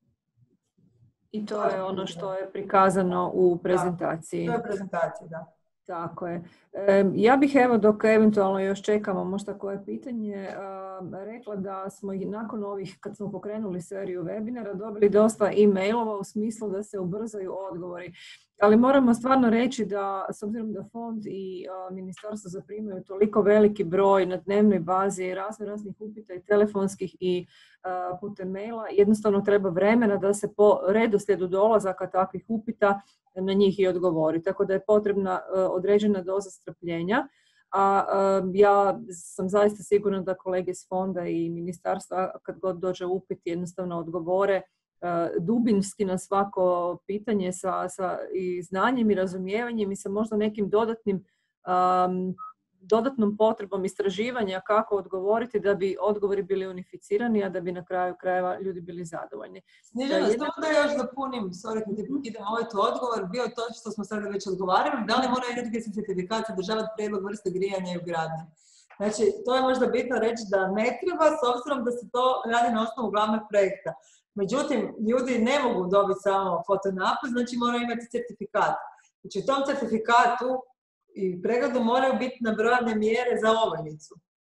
I to je ono što je prikazano u prezentaciji. Da, to je prezentacija, da. Tako je. E, ja bih evo dok eventualno još čekamo možda koje pitanje, a, rekla da smo i nakon ovih, kad smo pokrenuli seriju webinara, dobili dosta e-mailova u smislu da se ubrzaju odgovori. Ali moramo stvarno reći da, s obzirom da fond i a, ministarstvo zaprimaju toliko veliki broj na dnevnoj bazi razno raznih upita i telefonskih i a, putem maila, jednostavno treba vremena da se po redoslijedu dolazaka takvih upita na njih i odgovori. Tako da je potrebna uh, određena doza strpljenja. A uh, ja sam zaista sigurna da kolege iz fonda i ministarstva kad god dođe upit jednostavno odgovore uh, dubinski na svako pitanje sa, sa i znanjem i razumijevanjem i sa možda nekim dodatnim um, dodatnom potrebom istraživanja kako odgovoriti da bi odgovori bili unificirani, a da bi na kraju krajeva ljudi bili zadovoljni. Snježana, da, samo da još dopunim, sorry kad ti prekidam ovaj tu odgovor, bio to što smo sada već odgovarali, da li mora energetski certifikat sadržavati prijedlog vrste grijanja i ugradnje. Znači, to je možda bitno reći da ne treba, s obzirom da se to radi na osnovu glavnog projekta. Međutim, ljudi ne mogu dobiti samo fotonapis, znači moraju imati certifikat. Znači, u tom certifikatu i pregledu moraju biti nabrojane mjere za ovojnicu.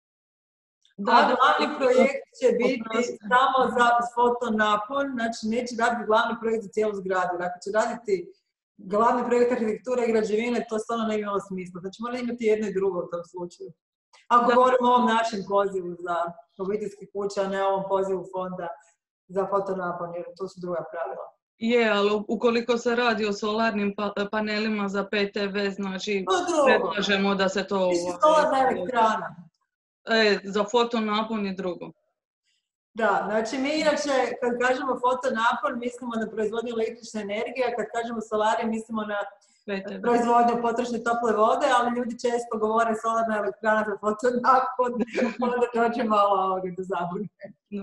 Da, a glavni projekt će biti oprosti. Samo za fotonapon, znači neće raditi glavni projekt za cijelu zgradu. Ako će raditi glavni projekt arhitekture i građevine, to stvarno ne imalo smisla. Znači mora imati jedno i drugo u tom slučaju. Ako da. Govorimo o ovom našem pozivu za obiteljske kuće, a ne o ovom pozivu fonda za fotonapon, jer to su druga pravila. Je, ali ukoliko se radi o solarnim pa panelima za P T V, znači predlažemo da se to... Mislim, solarna elektrana. E, za fotonapon je drugo. Da, znači mi inače kad kažemo fotonapon mislimo na proizvodnju električne energije, a kad kažemo solari mislimo na P T V. Proizvodnju potrošne tople vode, ali ljudi često govore solarna elektrana za fotonapon, onda dođe malo ovoga do zabune. No.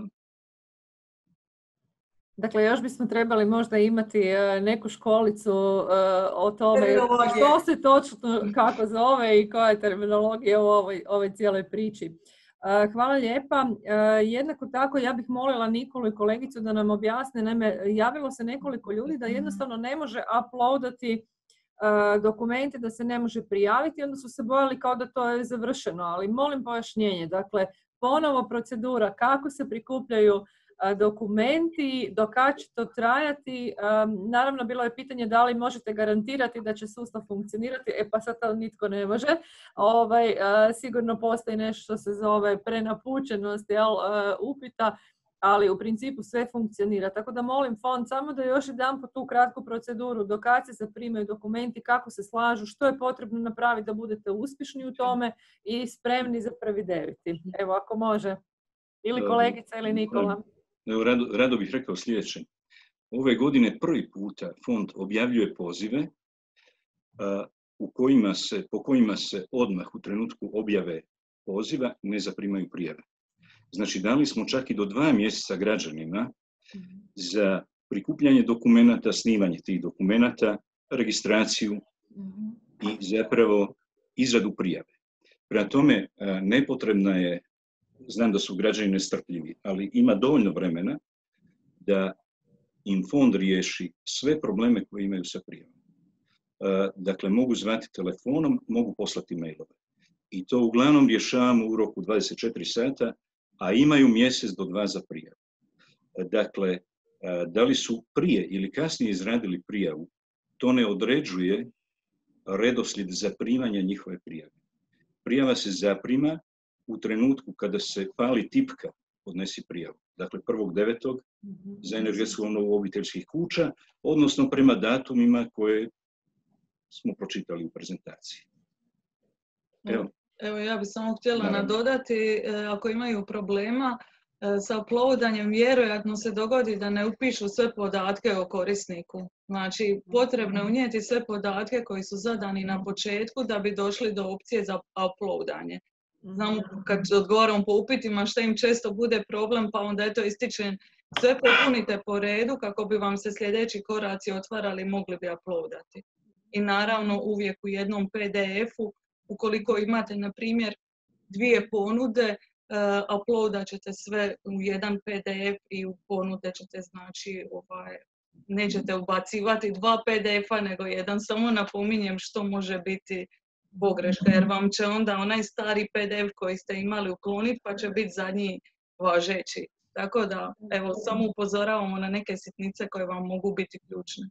Dakle, još bismo trebali možda imati neku školicu uh, o tome što se točno kako zove i koja je terminologija u ovoj, ovoj cijeloj priči. Uh, hvala lijepa. Uh, jednako tako ja bih molila Nikolu i kolegicu da nam objasne. Naime, javilo se nekoliko ljudi da jednostavno ne može uploadati uh, dokumente, da se ne može prijaviti, onda su se bojali kao da to je završeno, ali molim pojašnjenje. Dakle, ponovo procedura kako se prikupljaju dokumenti, do kad će to trajati. Um, naravno, bilo je pitanje da li možete garantirati da će sustav funkcionirati, e pa sad to nitko ne može. Ovaj, uh, sigurno postoji nešto što se zove prenapučenost jel, uh, upita, ali u principu sve funkcionira. Tako da molim fond samo da još jedan po tu kratku proceduru, do kad se zaprimaju dokumenti, kako se slažu, što je potrebno napraviti da budete uspješni u tome i spremni za prvi deveti. Evo, ako može. Ili kolegica ili Nikola. Evo, rado, rado bih rekao sljedeće. Ove godine prvi puta fond objavljuje pozive uh, u kojima se, po kojima se odmah u trenutku objave poziva ne zaprimaju prijave. Znači, dali smo čak i do dva mjeseca građanima za prikupljanje dokumenata, snimanje tih dokumenata, registraciju i zapravo izradu prijave. Prema tome, uh, nepotrebna je, znam da su građani nestrpljivi, ali ima dovoljno vremena da im fond riješi sve probleme koje imaju sa prijavom. Dakle, mogu zvati telefonom, mogu poslati mailove. I to uglavnom rješavamo u roku dvadeset četiri sata, a imaju mjesec do dva za prijavu. Dakle, da li su prije ili kasnije izradili prijavu, to ne određuje redoslijed zaprimanja njihove prijave. Prijava se zaprima u trenutku kada se pali tipka podnesi prijavu. Dakle, prvog devetog za energetsku obnovu obiteljskih kuća, odnosno prema datumima koje smo pročitali u prezentaciji. Evo, Evo ja bih samo htjela Naravno. nadodati, ako imaju problema sa uploadanjem, vjerojatno se dogodi da ne upišu sve podatke o korisniku. Znači, potrebno je unijeti sve podatke koji su zadani na početku da bi došli do opcije za uploadanje. Znamo kad odgovaramo po upitima što im često bude problem, pa onda eto ističem sve popunite po redu kako bi vam se sljedeći koraci otvarali i mogli bi uploadati. I naravno uvijek u jednom P D F-u, ukoliko imate na primjer dvije ponude, uh, uploadat ćete sve u jedan P D F i u ponude ćete znači ovaj, nećete ubacivati dva P D F-a nego jedan, samo napominjem što može biti pogreška, jer vam će onda onaj stari P D F koji ste imali ukloniti pa će biti zadnji važeći. Tako da, evo, samo upozoravamo na neke sitnice koje vam mogu biti ključne.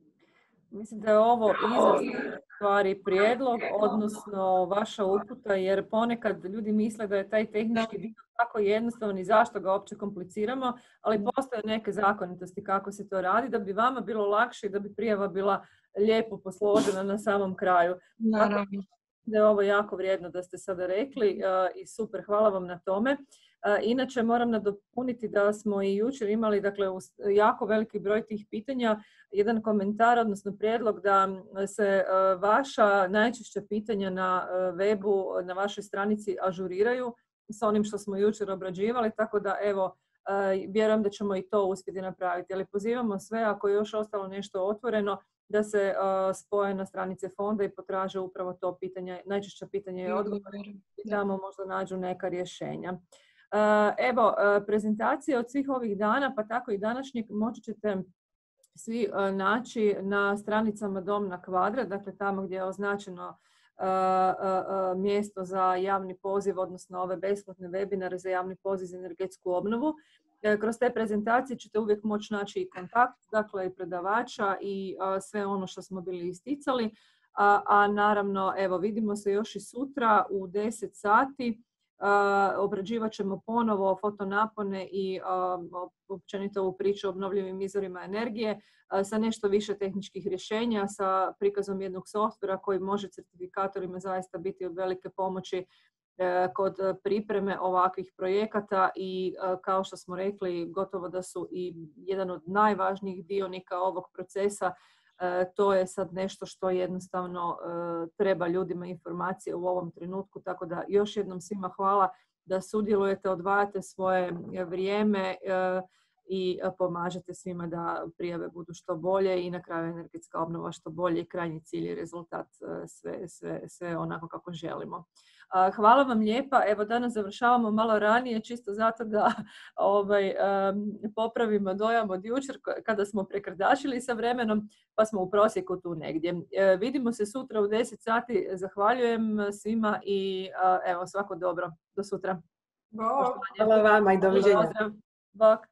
Mislim da je ovo izrazito stvari prijedlog, odnosno vaša uputa, jer ponekad ljudi misle da je taj tehnički dio tako jednostavan i zašto ga uopće kompliciramo, ali postoje neke zakonitosti kako se to radi, da bi vama bilo lakše i da bi prijava bila lijepo posložena na samom kraju. Naravno. Da je ovo jako vrijedno da ste sada rekli uh, i super, hvala vam na tome. Uh, inače moram nadopuniti da smo i jučer imali, dakle, jako veliki broj tih pitanja, jedan komentar, odnosno prijedlog da se uh, vaša najčešća pitanja na uh, webu, na vašoj stranici ažuriraju s onim što smo jučer obrađivali, tako da evo, uh, vjerujem da ćemo i to uspjeti napraviti. Ali pozivamo sve, ako je još ostalo nešto otvoreno, da se uh, spoje na stranice fonda i potraže upravo to pitanje, najčešća pitanja i odgovore i tamo možda nađu neka rješenja. Uh, evo, uh, prezentacije od svih ovih dana, pa tako i današnjeg, moći ćete svi uh, naći na stranicama Dom na kvadrat, dakle tamo gdje je označeno uh, uh, uh, mjesto za javni poziv, odnosno ove besplatne webinare za javni poziv za energetsku obnovu. Kroz te prezentacije ćete uvijek moći naći i kontakt, dakle i predavača i a, sve ono što smo bili isticali. A, a naravno, evo, vidimo se još i sutra u deset sati. A, obrađivat ćemo ponovo fotonapone i a, općenito ovu priču o obnovljivim izvorima energije a, sa nešto više tehničkih rješenja, sa prikazom jednog softvera koji može certifikatorima zaista biti od velike pomoći kod pripreme ovakvih projekata i kao što smo rekli, gotovo da su i jedan od najvažnijih dionika ovog procesa. To je sad nešto što jednostavno treba ljudima informacije u ovom trenutku, tako da još jednom svima hvala da sudjelujete, odvajate svoje vrijeme i pomažete svima da prijave budu što bolje i na kraju energetska obnova što bolje i krajnji cilj i rezultat sve, sve, sve onako kako želimo. Hvala vam lijepa. Evo, danas završavamo malo ranije, čisto zato da ovaj, um, popravimo dojam od jučer kada smo prekrdašili sa vremenom, pa smo u prosjeku tu negdje. E, vidimo se sutra u deset sati. Zahvaljujem svima i uh, evo, svako dobro. Do sutra. Bog. Hvala vama i doviđenja. Bog.